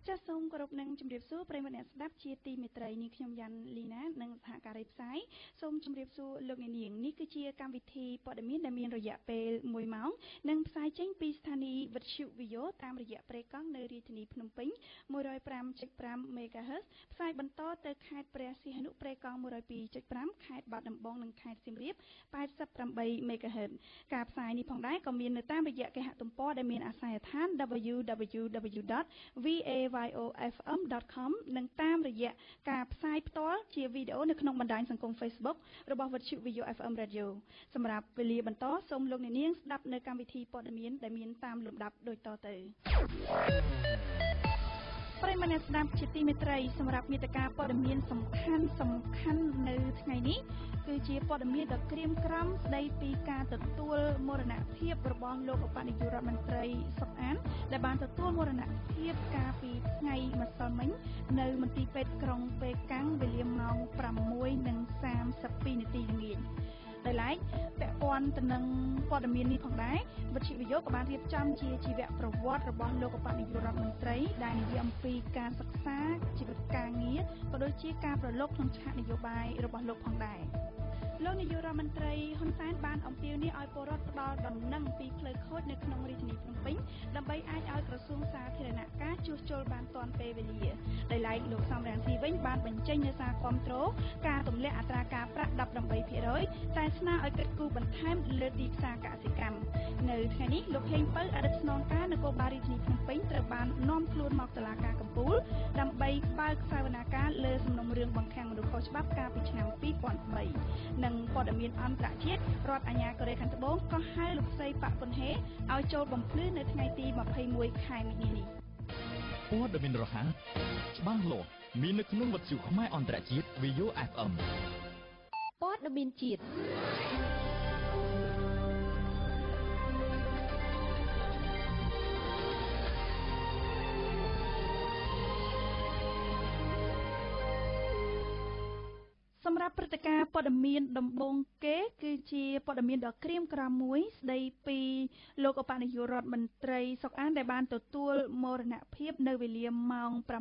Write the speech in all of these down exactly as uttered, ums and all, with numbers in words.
ចាសសូមគោរពនឹងជំរាបសួរប្រិយមិត្តអ្នកស្ដាប់ជាទីមេត្រីនេះខ្ញុំយ៉ាន់លីណានិងសហការីផ្សាយសូមជម្រាបសួរលោកអ្នកនាងនេះគឺជាកម្មវិធីព័ត៌មានដែលមានរយៈពេលមួយម៉ោងនិងផ្សាយចេញពីស្ថានីយ៍វិទ្យុ VAYO តាមរយៈព្រៃកង់នៅរាជធានីភ្នំពេញ one oh five point five មេហ្គាហឺត ផ្សាយបន្តទៅខេត្តព្រះសីហនុព្រៃកង់ one oh two point five ខេត្តបាត់ដំបងនិងខេត្តសៀមរាប eighty-eightមេហ្គាហឺត ការផ្សាយនេះផងដែរក៏មាននៅតាមរយៈគេហទំព័រដែលមានអាសយដ្ឋាន double-u double-u double-u dot vayo f m dot com និងតាមរយៈការផ្សាយផ្ទាល់ជាវីដេអូនៅក្នុងបណ្ដាញសង្គម Facebook របស់វិទ្យុ VAYO เอฟ เอ็ม Radio សម្រាប់វេលាបន្តសូមលោកអ្នកនាងស្ដាប់នៅកម្មវិធីព័ត៌មានដែលមានតាមលំដាប់ដូចតទៅប្រិយមិត្តអ្នកស្ដាប់ជាទីមេត្រីសម្រាប់មាតិកាព័ត៌មានសំខាន់សំខាន់នៅថ្ងៃនេះគឺជាព័ត៌មានដ៏ក្រៀមក្រំស្ដីពីការទទួលមរណភាពរបស់លោកឧបនាយករដ្ឋមន្ត្រីសុកអានដែលបានទទួលមរណភាពកាលពីថ្ងៃម្សិលមិញនៅមន្ទីរពេទ្យក្រុងប៉េកាំងវេលាម៉ោង six thirty-two នាទីល្ងាចដោយឡែកពាក់ព័ន្ធទៅនឹងព័ត៌មាននេះផងដែរវិទ្យុ VAYO ក៏បានរៀបចំជាជីវប្រវត្តិរបស់លោកឧបនាយករដ្ឋមន្ត្រីដែលនិយាយអំពីការសិក្សាជីវិតការងារក៏ដូចជាការប្រឡូកក្នុងឆាកនយោបាយរបស់លោកផងដែរលោកនាយករដ្ឋមន្ត្រីហ៊ុនសែនបានអំពាវនាវឲ្យពលរដ្ឋផ្ដល់ដំណឹងពីផ្លូវខូចនៅក្នុងរាជធានីភ្នំពេញដើម្បីអាចឲ្យក្រសួងសាធារណការជួសជុលបានទាន់ពេលវេលាដោយឡែកលោកសំរងស៊ីវិញបានបញ្ចេញនូវសារគាំទ្រការទម្លាក់អត្រាការប្រាក់ eighteen percent តែស្នើឲ្យគិតគូរបន្ថែមលើទីផ្សារកសិកម្មនៅថ្ងៃនេះលោកហេងពៅអតីតស្នងការនគរបាលរាជធានីភ្នំពេញត្រូវបាននាំខ្លួនមកតុលាការកំពូលដើម្បីបើកសវនាការលើសំណុំរឿងបង្ខាំងមនុស្សខុសច្បាប់កាលពីឆ្នាំtwo thousand threeនិងព័ត៌មានអន្តរជាតិរដ្ឋអាជ្ញាកូរ៉េខាងត្បូងក៏ហៅលោកស្រីប៉ាក់ប៉ុនហេឲ្យចូលបំភ្លឺនៅថ្ងៃទីtwenty-oneខែមីនានេះព័ត៌មានរហ័សច្បាស់លាស់មាននៅក្នុងវិទ្យុខ្មែរអន្តរជាតិ VAYO เอฟ เอ็มព័ត៌មានជាតិសម្រាប់ព្រឹត្តិការណ៍ព័ត៌មានដំបូងគេគឺជាព័ត៌មានដ៏ក្រៀមក្រំមួយស្ដីពីលោកឧបនាយករដ្ឋមន្ត្រីសុកអានដែលបានទទួលមរណភាពនៅវេលាម៉ោង six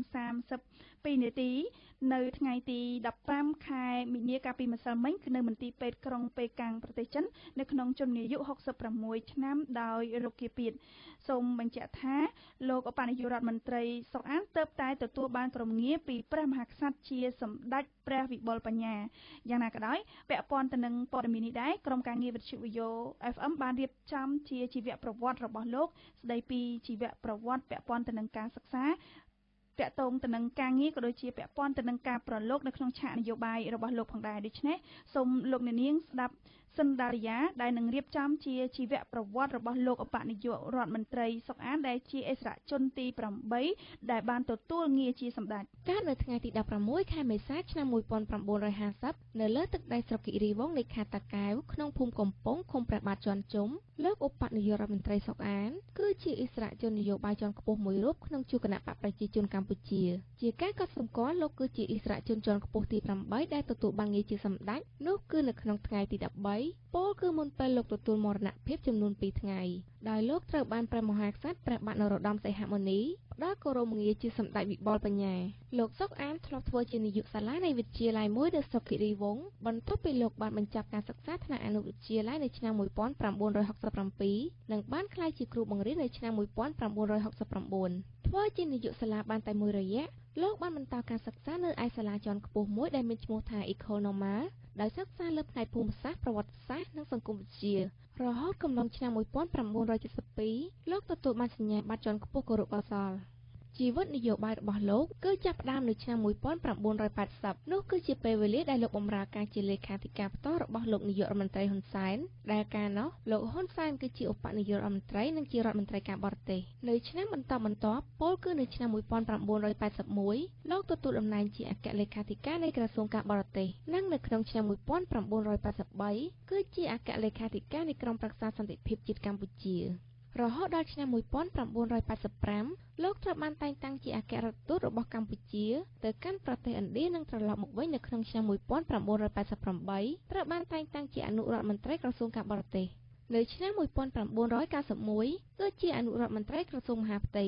thirty-two នាទីនៅថ្ងៃទីfifteenខែមីនាកាលពីម្សិលមិញនៅមន្ទីរពេទ្យក្រុងប៉េកាំងប្រទេសចិននៅក្នុងជំនាយុsixty-sixឆ្នាំដោយរោគគាពាធសូមបញ្ជាក់ថាលោកឧបនាយករដ្ឋមន្ត្រីសុកអានទើបតែទទួលបានក្រុមងារពីព្រះមហាក្សត្រជាសម្ដេចព្រះវិបុលបញ្ញាយ៉ាងណាក៏ដោយពាក់ព័ន្ធទៅនឹងព័ត៌មាននេះដែរក្រុមការងារវិទ្យុ VAYO เอฟ เอ็ม បានរៀបចំជាជីវប្រវត្តិរបស់លោកស្ដីពីជីវប្រវត្តិពាក់ព័ន្ធទៅនឹងការសិក្សាពាក់ទងទៅនឹងការងារក៏ដូចជាពាក់ព័ន្ធទៅនឹងការប្រឡូកនៅក្នុងឆាកនយោបាយរបស់លោកផងដែរដូច្នេះសូមលោកអ្នកនាងស្ដាប់សិនដារីយ៉ាដែលនឹងរៀបចំជាជីវប្រវត្តិរបស់លោកឧបនាយករដ្ឋមន្ត្រីសុកអានដែលជាអិសរាជជនទីeightដែលបានទទួលងារជាសម្ដេចកើតនៅថ្ងៃទីsixteenខែមេសាឆ្នាំnineteen fiftyនៅលើទឹកដីស្រុកគិរីវង្សនៃខេត្តតាកែវក្នុងភូមិកំពង់ឃុំព្រះបាទជាន់ជុំលោកឧបនាយករដ្ឋមន្ត្រីសុកអានគឺជាអិសរាជជននយោបាយជាន់ខ្ពស់មួយរូបក្នុងជួរគណៈបកប្រជាជនកម្ពុជាជាការកត់សម្គាល់លោកគឺជាអិសរាជជនជាន់ខ្ពស់ទីeightដែលទទួលបានងារជាសម្ដេចនោះគឺនៅក្នុងថ្ងៃទី13ពលគឺមុនពេលលោកទទួលមរណភាពចំនួនtwoថ្ងៃដោយលោកត្រូវបានព្រះមហាក្សត្រព្រះបាទនរោត្តមសីហមុនីផ្ដល់គោរមងារជាសម្ដេចវិបុលបញ្ញាលោកសុកអានធ្លាប់ធ្វើជានាយកសាលានៃវិទ្យាល័យមួយនៅស្រុកគិរីវង្សបន្ទាប់ពីលោកបានបញ្ចប់ការសិក្សាថ្នាក់អនុវិទ្យាល័យនៅឆ្នាំnineteen sixty-sevenនិងបានក្លាយជាគ្រូបង្រៀននៅឆ្នាំnineteen sixty-nineធ្វើជានាយកសាលាបានតែមួយរយៈលោកបានបន្តការសិក្សានៅឯសាលាជាន់ខ្ពស់មួយដែលមានឈ្មោះថា Ecole Normale ដោយសិក្សាលើផ្នែកភូមិសាស្ត្រប្រវត្តិសាស្ត្រនិងសង្គមវិទ្យារហូតកំឡុងឆ្នាំnineteen seventy-twoលោកទទួលបានសញ្ញាបត្រជាន់ខ្ពស់គរុកោសល្យជីវិតនយោបាយរបស់លោកគឺចាប់ផ្ដើមនៅឆ្នាំnineteen eightyនោះគឺជាពេលវេលាដែលលោកបម្រើការជាលេខាធិការផ្ទាល់របស់លោកនាយករដ្ឋមន្ត្រីហ៊ុនសែនដែលកាលនោះលោកហ៊ុនសែនគឺជាឧបនាយករដ្ឋមន្ត្រីនិងជារដ្ឋមន្ត្រីការបរទេសនៅឆ្នាំបន្តបន្ទាប់ពលគឺនៅឆ្នាំnineteen eighty-oneលោកទទួលតំណែងជាអគ្គលេខាធិការនៃក្រសួងការបរទេសនិងនៅក្នុងឆ្នាំnineteen eighty-threeគឺជាអគ្គលេខាធិការនៃក្រុមប្រឹក្សាសន្តិភាពជាតិកម្ពុជារហូតដល់ឆ្នាំnineteen eighty-fiveលោកត្រូវបានតែងតាំងជាអគ្គរដ្ឋទូតរបស់កម្ពុជាទៅកាន់ប្រទេសឥណ្ឌានិងត្រឡប់មកវិញនៅក្នុងឆ្នាំnineteen eighty-eightត្រូវបានតែងតាំងជាអនុរដ្ឋមន្ត្រីក្រសួងការបរទេសនៅឆ្នាំnineteen ninety-oneគឺជាអនុរដ្ឋមន្ត្រីក្រសួងមហាផ្ទៃ នៅ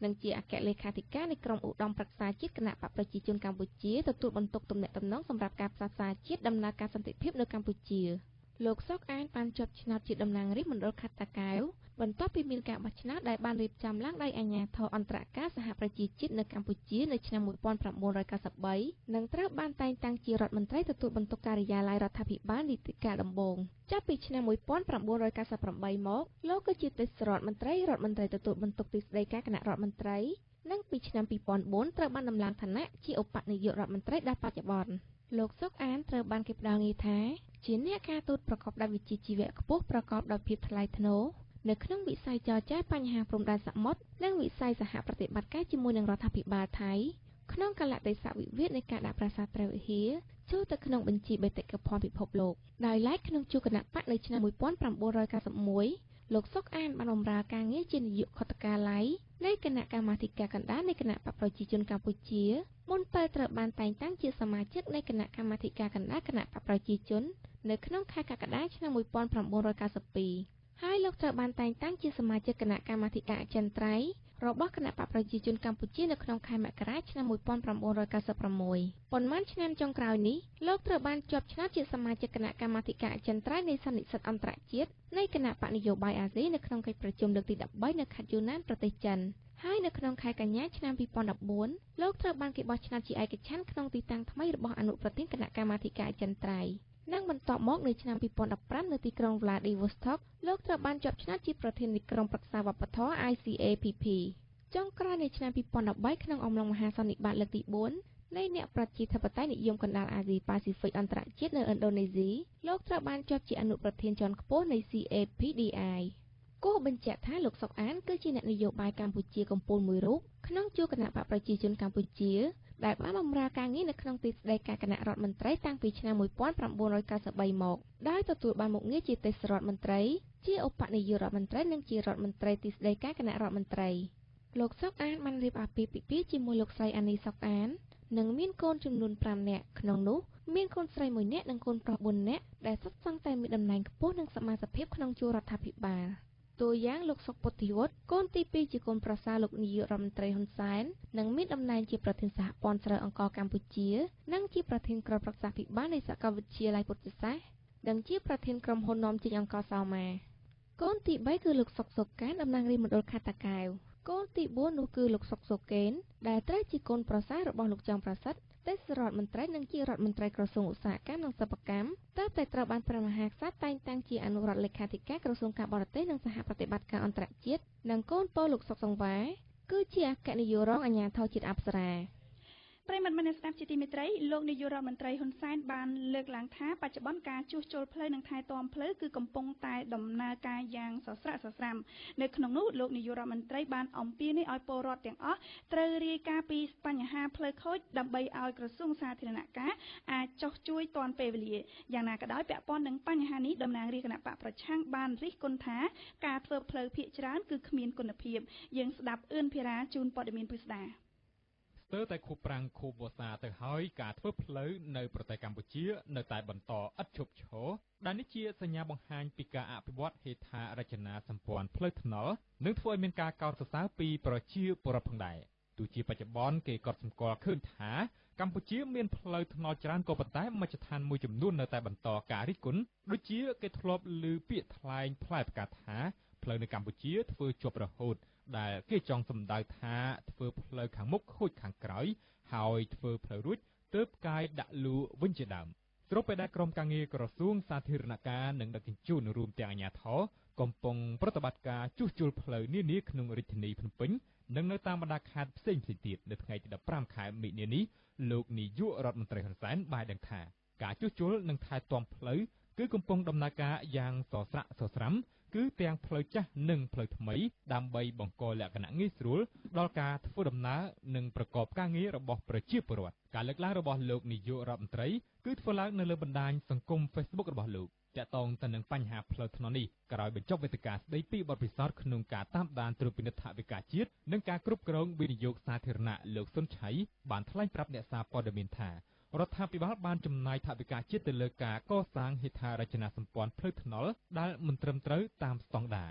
និងជាអគ្គលេខាធិការនៃក្រុមឧត្តមប្រឹក្សាជាតិគណៈបកប្រជាជនកម្ពុជាទទួលបន្ទុកទំនាក់ទំនងសម្រាប់ការផ្សះផ្សាជាតិដំណើរការសន្តិភាពនៅកម្ពុជាលោកសុកអានបានជាប់ឆ្នោតជាតំណាងរាស្ត្រមណ្ឌលខេត្តតាកែវបន្ទាប់ពីមានការបោះឆ្នោតដែលបានរៀបចំឡើងដោយអាជ្ញាធរអន្តរការសហប្រជាជាតិនៅកម្ពុជានៅឆ្នាំmột nghìn chín trăm chín mươi baនិងត្រូវបានតែងតាំងជារដ្ឋមន្ត្រីទទួលបន្ទុកការិយាល័យរដ្ឋាភិបាលនីតិកាលដំបូងចាប់ពីឆ្នាំmột nghìn chín trăm chín mươi támមកលោកគឺជាទេសរដ្ឋមន្ត្រីរដ្ឋមន្ត្រីទទួលបន្ទុកទីស្តីការគណៈរដ្ឋមន្ត្រីនិងពីឆ្នាំពីរពាន់បួនត្រូវបានដំឡើងឋានៈជាឧបនាយករដ្ឋមន្ត្រីដល់បច្ចុប្បន្នលោកសុកអានត្រូវបានគេផ្ដល់ងារថាជាអ្នកការទូតប្រកបដោយវិជ្ជាជីវៈខ្ពស់ប្រកបដោយភាពថ្លៃថ្នូរនៅក្នុងវិស័យចរចាបញ្ហាព្រំដែនសមុទ្រនិងវិស័យសហប្រតិបត្តិការជាមួយនឹងរដ្ឋាភិបាលថៃក្នុងកាលៈទេសៈវិវាទនៃការដាក់ប្រាសាទព្រះវិហារចូលទៅក្នុងបញ្ជីបេតិកភណ្ឌពិភពលោកដោយឡែកក្នុងជួរគណៈបកនៅឆ្នាំmột nghìn chín trăm chín mươi mốtលោកសុកអានបានបម្រើការងារជានាយកខុទ្ទកាល័យនៃគណៈកម្មាធិការកណ្ដាលនៃគណៈបកប្រជាជនកម្ពុជាមុនពេលត្រូវបានតែងតាំងជាសមាជិកនៃគណៈកម្មាធិការកណ្ដាលគណៈបកប្រជាជននៅក្នុងខែកក្កដាឆ្នាំmột nghìn chín trăm chín mươi haiហើយលោកត្រូវបានតែងតាំងជាសមាជិកគណៈកម្មាធិការអចិន្ត្រៃយ៍របស់គណៈបកប្រជាជនកម្ពុជានៅក្នុងខែមករាឆ្នាំmột nghìn chín trăm chín mươi sáuប៉ុន្មានឆ្នាំចុងក្រោយនេះលោកត្រូវបានជាប់ឆ្នោតជាសមាជិកគណៈកម្មាធិការអចិន្ត្រៃយ៍នៃសន្និសីទអន្តរជាតិនៃគណៈបកនយោបាយអាស៊ីនៅក្នុងកិច្ចប្រជុំលើកទី13នៅខេត្តយូណានប្រទេសចិនហើយនៅក្នុងខែកញ្ញាឆ្នាំពីរពាន់ដប់បួនលោកត្រូវបានគេបោះឆ្នោតជាឯកច្ឆន្ទក្នុងទីតាំងថ្មីរបស់អនុប្រធានគណៈកម្មាធិការអចិន្ត្រៃយ៍និងបន្ទាប់មកនៅឆ្នាំពីរពាន់ដប់ប្រាំនៅទីក្រុង Vladivostok លោកត្រូវបានជាប់ឆ្នោតជាប្រធាននៃក្រុមប្រឹក្សាវប្បធម៌ I C A P P ចុងក្រោយនៅឆ្នាំពីរពាន់ដប់បីក្នុងអំឡុងមហាសន្និបាតលើកទីបួននៃអ្នកប្រជាធិបតេយ្យនិយមកណ្ដាលអាស៊ីប៉ាស៊ីហ្វិកអន្តរជាតិនៅឥណ្ឌូនេស៊ីលោកត្រូវបានជាប់ជាអនុប្រធានជាន់ខ្ពស់នៃ C A P D I គូបញ្ជាក់ថាលោកសុកអានគឺជាអ្នកនយោបាយកម្ពុជាកម្ពុជាមួយរូបក្នុងជួរគណៈបកប្រជាជនកម្ពុជាដែលបានបម្រើការងារនៅក្នុងទីស្តីការគណៈរដ្ឋមន្ត្រីតាំងពីឆ្នាំmột nghìn chín trăm chín mươi baមកដោយទទួលបានមុខងារជាទេសរដ្ឋមន្ត្រីជាឧបនាយករដ្ឋមន្ត្រីនិងជារដ្ឋមន្ត្រីទីស្តីការគណៈរដ្ឋមន្ត្រីលោកសុកអានបានរៀបអាពាហ៍ពិពាហ៍ជាមួយលោកស្រីអានីសុកអាននិងមានកូនចំនួនប្រាំនាក់ក្នុងនោះមានកូនស្រីមួយនាក់និងកូនប្រុសបួននាក់ដែលសុទ្ធសឹងតែមានតំណែងខ្ពស់និងសមាជិកភាពក្នុងជួររដ្ឋាភិបាលតួយ៉ាងលោកសុកពុទ្ធិវុឌ្ឍកូនទីពីរជាកូនប្រសារលោកនាយករដ្ឋមន្ត្រីហ៊ុនសែននិងមានតំណែងជាប្រធានសហព័ន្ធស្រូវអង្ករកម្ពុជានិងជាប្រធានក្រុមប្រឹក្សាភិបាលនៃសាកលវិទ្យាល័យពុទ្ធសាសន៍និងជាប្រធានក្រុមហ៊ុននាំចេញអង្ករសោម៉ាកូនទីបីគឺលោកសុកសុកកានតំណាងរាស្ត្រមណ្ឌលខេត្តតាកែវកូនទីបួននោះគឺលោកសុកសុកកេនដែលត្រូវជាកូនប្រសាររបស់លោកចង់ប្រសិទ្ធទេសរដ្ឋមន្ត្រីនិងជារដ្ឋមន្ត្រីក្រសួងឧស្សាហកម្មនិងសិប្បកម្មទើបតែត្រូវបានព្រះមហាក្សត្រតែងតាំងជាអនុរដ្ឋលេខាធិការក្រសួងការបរទេសនិងសហប្រតិបត្តិការអន្តរជាតិនិងកូនពរលោកសុកសង្វាគឺជាអគ្គនាយករងអាជ្ញាធរជាតិអប្សរាប្រិមត្តមនស្ដាប់ជាទីមេត្រីលោកនាយករដ្ឋមន្ត្រីហ៊ុនសែនបានលើកឡើងថាបច្ចុប្បន្នការជួសជុលផ្លូវនិងថែទាំផ្លូវគឺកំពុងតែដំណើរការយ៉ាងសស្រាក់សស្រាំនៅក្នុងនោះលោកនាយករដ្ឋមន្ត្រីបានអំពាវនាវឲ្យពលរដ្ឋទាំងអស់ត្រូវរាយការណ៍ពីបញ្ហាផ្លូវខូចដើម្បីឲ្យក្រសួងសាធារណការអាចចុះជួយទាន់ពេលវេលាយ៉ាងណាក៏ដោយពាក់ព័ន្ធនឹងបញ្ហានេះតំណាងរាជគណៈបកប្រឆាំងបានរិះគន់ថាការធ្វើផ្លូវភាគច្រើនគឺគ្មានគុណភាពយើងស្ដាប់អឿនភិរាជូនព័ត៌មានពិស្ដាស្ទើរតែខួបប្រាំងខួបវស្សាទៅហើយការធ្វើផ្លូវនៅប្រទេសកម្ពុជានៅតែបន្តឥតឈប់ឈរដែលនេះជាសញ្ញាបង្ហាញពីការអភិវឌ្ឍហេដ្ឋារចនាសម្ព័ន្ធផ្លូវថ្នល់និងធ្វើឲ្យមានការកោតសរសើរពីប្រជាពលរដ្ឋផងដែរទោះជាបច្ចុប្បន្នគេក៏សម្គាល់ឃើញថាកម្ពុជាមានផ្លូវថ្នល់ច្រើនក៏ប៉ុន្តែមជ្ឈដ្ឋានមួយចំនួននៅតែបន្តការរិះគន់ដូចជាគេធ្លាប់ឮពាក្យថ្លែងផ្លែផ្កាថាផ្លូវនៅកម្ពុជាធ្វើជាប់រហូតដែលគេចង់សម្ដៅថាធ្វើផ្លូវខាងមុខខូចខាងក្រោយហើយធ្វើផ្លូវរួចទើបកាយដាក់លូវិញជាដើមស្របពេលដែលក្រុមការងារក្រសួងសាធារណការនិងដឹកជញ្ជូនរួមទាំងអាជ្ញាធរកំពុងប្រតិបត្តិការជួសជុលផ្លូវនានាក្នុងរាជធានីភ្នំពេញនិងនៅតាមបណ្ដាខេត្តផ្សេងៗទៀតនៅថ្ងៃទីដប់ប្រាំខែមិនិនានេះលោកនាយករដ្ឋមន្ត្រីហ៊ុនសែនបានដឹងថាការជួសជុលនិងថែទាំផ្លូវគឺកំពុងដំណើរការយ៉ាងសស្រាក់សស្រាំគឺទាំងផ្លូវចាស់និងផ្លូវថ្មីដើម្បីបង្កលក្ខណៈងាយស្រួលដល់ការធ្វើដំណើរនិងប្រកបការងាររបស់ប្រជាពលរដ្ឋការលើកឡើងរបស់លោកនាយករដ្ឋមន្ត្រីគឺធ្វើឡើងនៅលើបណ្ដាញសង្គម Facebook របស់លោកតាក់ទងទៅនឹងបញ្ហាផ្លូវថ្នល់នេះក្រោយបញ្ចប់វេទិកាស្ដីពីបទពិសោធន៍ក្នុងការតាមដានត្រួតពិនិត្យថវិកាជាតិនិងការគ្រប់គ្រងវិនិយោគសាធារណៈលោកសុនឆៃបានថ្លែងប្រាប់អ្នកសារព័ត៌មានថារដ្ឋាភិបាលបានចំណាយថវិកាជាតិទៅលើការកសាងហេដ្ឋារចនាសម្ព័ន្ធផ្លូវថ្នល់ដែលមិនត្រឹមត្រូវតាមស្តង់ដារ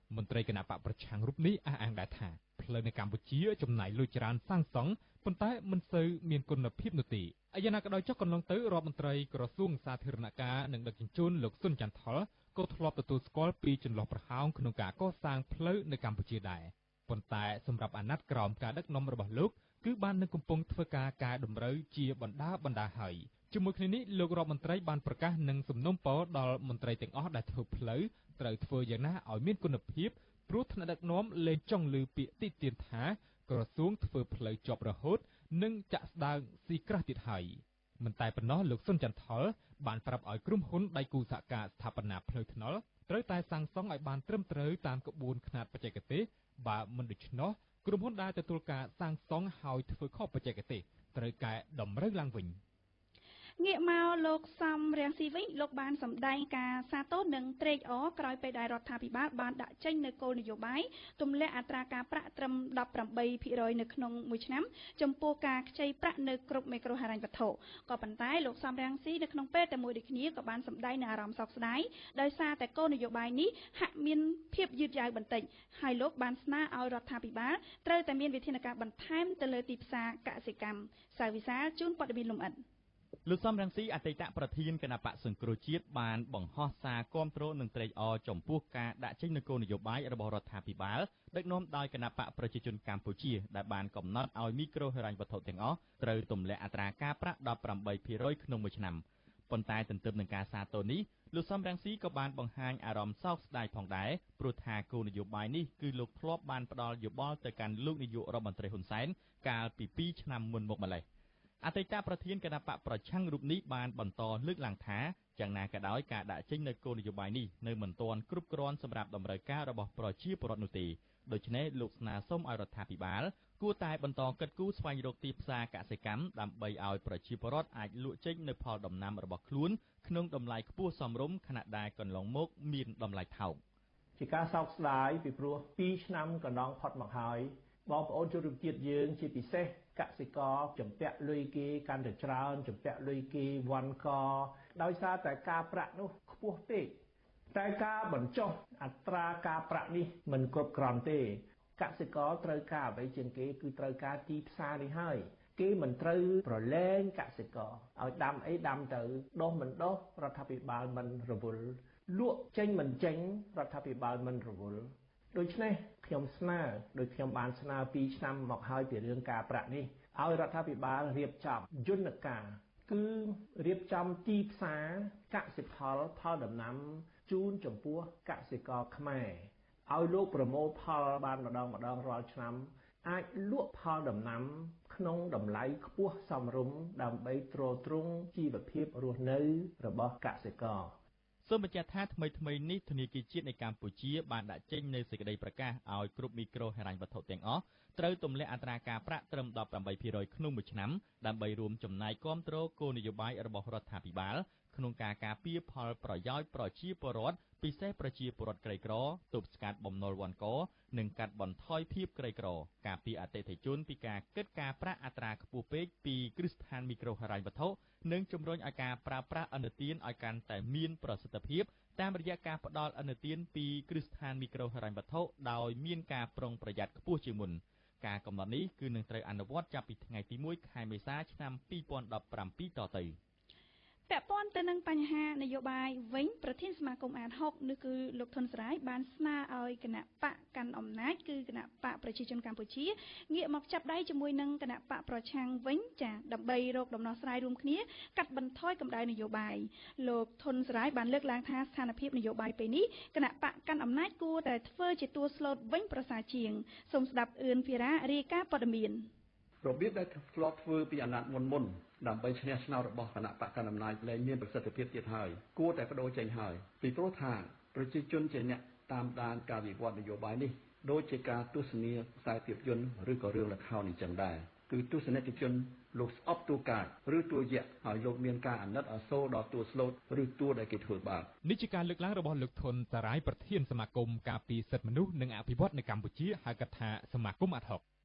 មន្ត្រីគណៈបកប្រឆាំងរូបនេះអះអាងដែរថាផ្លូវនៅកម្ពុជាចំណាយលុយច្រើនសាងសង់ប៉ុន្តែមិនសូវមានគុណភាពនោះទេយ៉ាងណាក៏ដោយចុះកន្លងទៅរដ្ឋមន្ត្រីក្រសួងសាធារណការនិងដឹកជញ្ជូនលោកស៊ុនចន្ទថុលក៏ធ្លាប់ទទួលស្គាល់ពីចន្លោះប្រហោងក្នុងការកសាងផ្លូវនៅកម្ពុជាដែរប៉ុន្តែសម្រាប់អាណត្តិក្រោមការដឹកនាំរបស់លោកគឺបាននឹងកំពុងធ្វើការកែតម្រូវជាបណ្ដាបណ្ដាហើយជាមួយគ្នានេះលោករដ្ឋមន្ត្រីបានប្រកាសនឹងសំណូមពរដល់មន្ត្រីទាំងអស់ដែលធ្វើផ្លូវត្រូវធ្វើយ៉ាងណាឲ្យមានគុណភាពព្រោះថ្នាក់ដឹកនាំលែងចង់ឮពាក្យតិទៀនថាក្រសួងធ្វើផ្លូវជាប់រហូតនិងចាក់ស្ដាងស៊ីក្រាស់ទៀតហើយមិនតែប៉ុណ្ណោះលោកស៊ុនចន្ទថុលបានប្រាប់ឲ្យក្រុមហ៊ុនដៃគូសហការស្ថាបនាផ្លូវថ្នល់ត្រូវតែសាងសង់ឲ្យបានត្រឹមត្រូវតាមក្បួនខ្នាតបច្ចេកទេសបើមិនដូច្នោះក្រុមហ៊ុនដែលទទួលការសាងសង់ហើយធ្វើខុសបច្ចេកទេសត្រូវកែតម្រូវឡើងវិញងាកមកលោកសំរាំងស៊ីវិញលោកបានសម្ដែងការសាទរនិងត្រេកអរក្រោយពេលដែលរដ្ឋាភិបាលបានដាក់ចេញនូវគោលនយោបាយទម្លាក់អត្រាការប្រាក់ត្រឹម ដប់ប្រាំបីភាគរយ នៅក្នុងមួយឆ្នាំចំពោះការខ្ចីប្រាក់នៅគ្រប់មេក្រូហិរញ្ញវត្ថុក៏ប៉ុន្តែលោកសំរាំងស៊ីនៅក្នុងពេលតែមួយដូចគ្នាក៏បានសម្ដែងនូវអារម្មណ៍សោកស្ដាយដោយសារតែគោលនយោបាយនេះហាក់មានភាពយឺតយ៉ាវបន្តិចហើយលោកបានស្នើឲ្យរដ្ឋាភិបាលត្រូវតែមានវិធានការបន្ថែមទៅលើទីផ្សារកសិកម្មសាវវិសាលជូនព័ត៌មានលម្អិតលោកសំរងស៊ីអតីតប្រធានគណៈបកសង្គ្រោះជាតិបានបង្ហោះសារគាំទ្រនិងត្រេកអរចំពោះការដាក់ចេញនូវគោលនយោបាយរបស់រដ្ឋាភិបាលដឹកនាំដោយគណៈបកប្រជាជនកម្ពុជាដែលបានកំណត់ឲ្យមីក្រូហិរញ្ញវត្ថុទាំងអស់ត្រូវទម្លាក់អត្រាការប្រាក់ ដប់ប្រាំបីភាគរយ ក្នុងមួយឆ្នាំប៉ុន្តែទន្ទឹមនឹងការសាទរនេះលោកសំរងស៊ីក៏បានបង្ហាញអារម្មណ៍សោកស្ដាយផងដែរព្រោះថាគោលនយោបាយនេះគឺលោកធ្លាប់បានផ្ដល់យោបល់ទៅកាន់លោកនាយករដ្ឋមន្ត្រីហ៊ុនសែនកាលពីពីរឆ្នាំមុនមកម្ល៉េះអតីតប្រធានគណៈបកប្រឆាំងរូបនេះបានបន្តលើកឡើងថាយ៉ាងណាក៏ដោយការដាក់ចេញនូវគោលនយោបាយនេះនៅមិនទាន់គ្រប់គ្រាន់សម្រាប់តម្រូវការរបស់ប្រជាពលរដ្ឋនោះទេដូច្នេះលោកស្នើសុំឲ្យរដ្ឋាភិបាលគួរតែបន្តកិត្តគូស្វែងរកទីផ្សារកសិកម្មដើម្បីឲ្យប្រជាពលរដ្ឋអាចលក់ចេញនូវផលដំណាំរបស់ខ្លួនក្នុងតម្លៃខ្ពស់សមរម្យខណៈដែលកន្លងមកមានតម្លៃថោកជាការសោកស្ដាយពីព្រោះពីរឆ្នាំកន្លងផុតមកហើយបងប្អូនជនរួមជាតិយើងជាពិសេសកសិករចំពាក់លុយគេកាន់តែច្រើនចំពាក់លុយគេវ៉ាន់កដោយសារតែការប្រាក់នោះខ្ពស់ពេកតែការបញ្ចុះអត្រាការប្រាក់នេះមិនគ្រប់គ្រាន់ទេកសិករត្រូវការអ្វីជាងគេគឺត្រូវការទីផ្សារនេះហើយគេមិនត្រូវប្រឡែងកសិករឲ្យដាំអីដាំទៅដុះមិនដុះរដ្ឋាភិបាលមិនរវល់លក់ចេញមិនចេញរដ្ឋាភិបាលមិនរវល់ដូច្នេះខ្ញុំស្នើដោយខ្ញុំបានស្នើពីរឆ្នាំមកហើយពីរឿងការប្រាក់នេះឲ្យរដ្ឋាភិបាលរៀបចំយន្តការគឺរៀបចំទីផ្សារកសិផលផលដំណាំជូនចំពោះកសិករខ្មែរឲ្យលោកប្រមូលផលបានម្ដងម្ដងរាល់ឆ្នាំអាចលក់ផលដំណាំក្នុងតម្លៃខ្ពស់សមរម្យដើម្បីទ្រទ្រង់ជីវភាពរស់នៅរបស់កសិករសូមបញ្ជាក់ថាថ្មីថ្មីនេះធនាគារជាតិនៃកម្ពុជាបានដាក់ចេញនូវសេចក្តីប្រកាសឲ្យគ្រប់មីក្រូហិរញ្ញវត្ថុទាំងអស់ត្រូវទម្លាក់អត្រាការប្រាក់ត្រឹម ដប់ប្រាំបីភាគរយ ក្នុងមួយឆ្នាំដើម្បីរួមចំណែកគាំទ្រគោលនយោបាយរបស់រដ្ឋាភិបាលក្នុងការការពារផលប្រយោជន៍ប្រជាពលរដ្ឋពិសេសប្រជាពលរដ្ឋក្រីក្រទប់ស្កាត់បំណុលវ័នកនិងកាត់បន្ថយភាពក្រីក្រការពារអតិថិជនពីការគិតការប្រាក់អត្រាខ្ពស់ពេកពីគ្រឹះស្ថានមីក្រូហិរញ្ញវត្ថុនិងជំរុញឲ្យការប្រើប្រាស់ឥណទានឲ្យកាន់តែមានប្រសិទ្ធភាពតាមរយៈការផ្ដល់ឥណទានពីគ្រឹះស្ថានមីក្រូហិរញ្ញវត្ថុដោយមានការប្រុងប្រយ័ត្នខ្ពស់ជាងមុនការកំណត់នេះគឺនឹងត្រូវអនុវត្តចាប់ពីថ្ងៃទីមួយខែមេសាឆ្នាំពីរពាន់ដប់ប្រាំពីរតទៅពាក់ព័ន្ធទៅនឹងបញ្ហានយោបាយវិញប្រធានសមាគមអាតហុកនោះគឺលោកធុនសរាយបានស្នើឲ្យគណៈបកកាន់អំណាចគឺគណៈបកប្រជាជនកម្ពុជាងាកមកចាប់ដៃជាមួយនឹងគណៈបកប្រឆាំងវិញចាដើម្បីរកដំណោះស្រាយរួមគ្នាកាត់បន្ថយកម្ដៅនយោបាយលោកធុនសរាយបានលើកឡើងថាស្ថានភាពនយោបាយពេលនេះគណៈបកកាន់អំណាចគួរតែធ្វើជាតួស្លូតវិញប្រសើរជាងសូមស្ដាប់អឿនភារារាយការណ៍ព័ត៌មានរបៀបដែលធ្លាប់ធ្វើពីអាណត្តិមុនមុនដើម្បីឈ្នះឆ្នោតរបស់គណៈបកកណ្ដាលអំណាចលែងមានប្រសិទ្ធភាពទៀតហើយគួរតែបដូរចេញហើយពីព្រោះថាប្រជាជនជាអ្នកតាមដានការវិវត្តនយោបាយនេះដូចជាការទស្សនាខ្សែភាពយន្តឬក៏រឿងល្ខោនអញ្ចឹងដែរគឺទស្សនិកជនលោកស្អប់តួកាចឬតួយក្សហើយលោកមានការអាណិតអាសូរដល់តួស្លូតឬតួដែលគេធ្វើបាបនេះជាការលើកឡើងរបស់លោកធុនសារាយប្រធានសមាគមការពារសិទ្ធិមនុស្សនិងអភិវឌ្ឍនៅកម្ពុជាហៅកាត់ថាសមាគមអាត់ហុក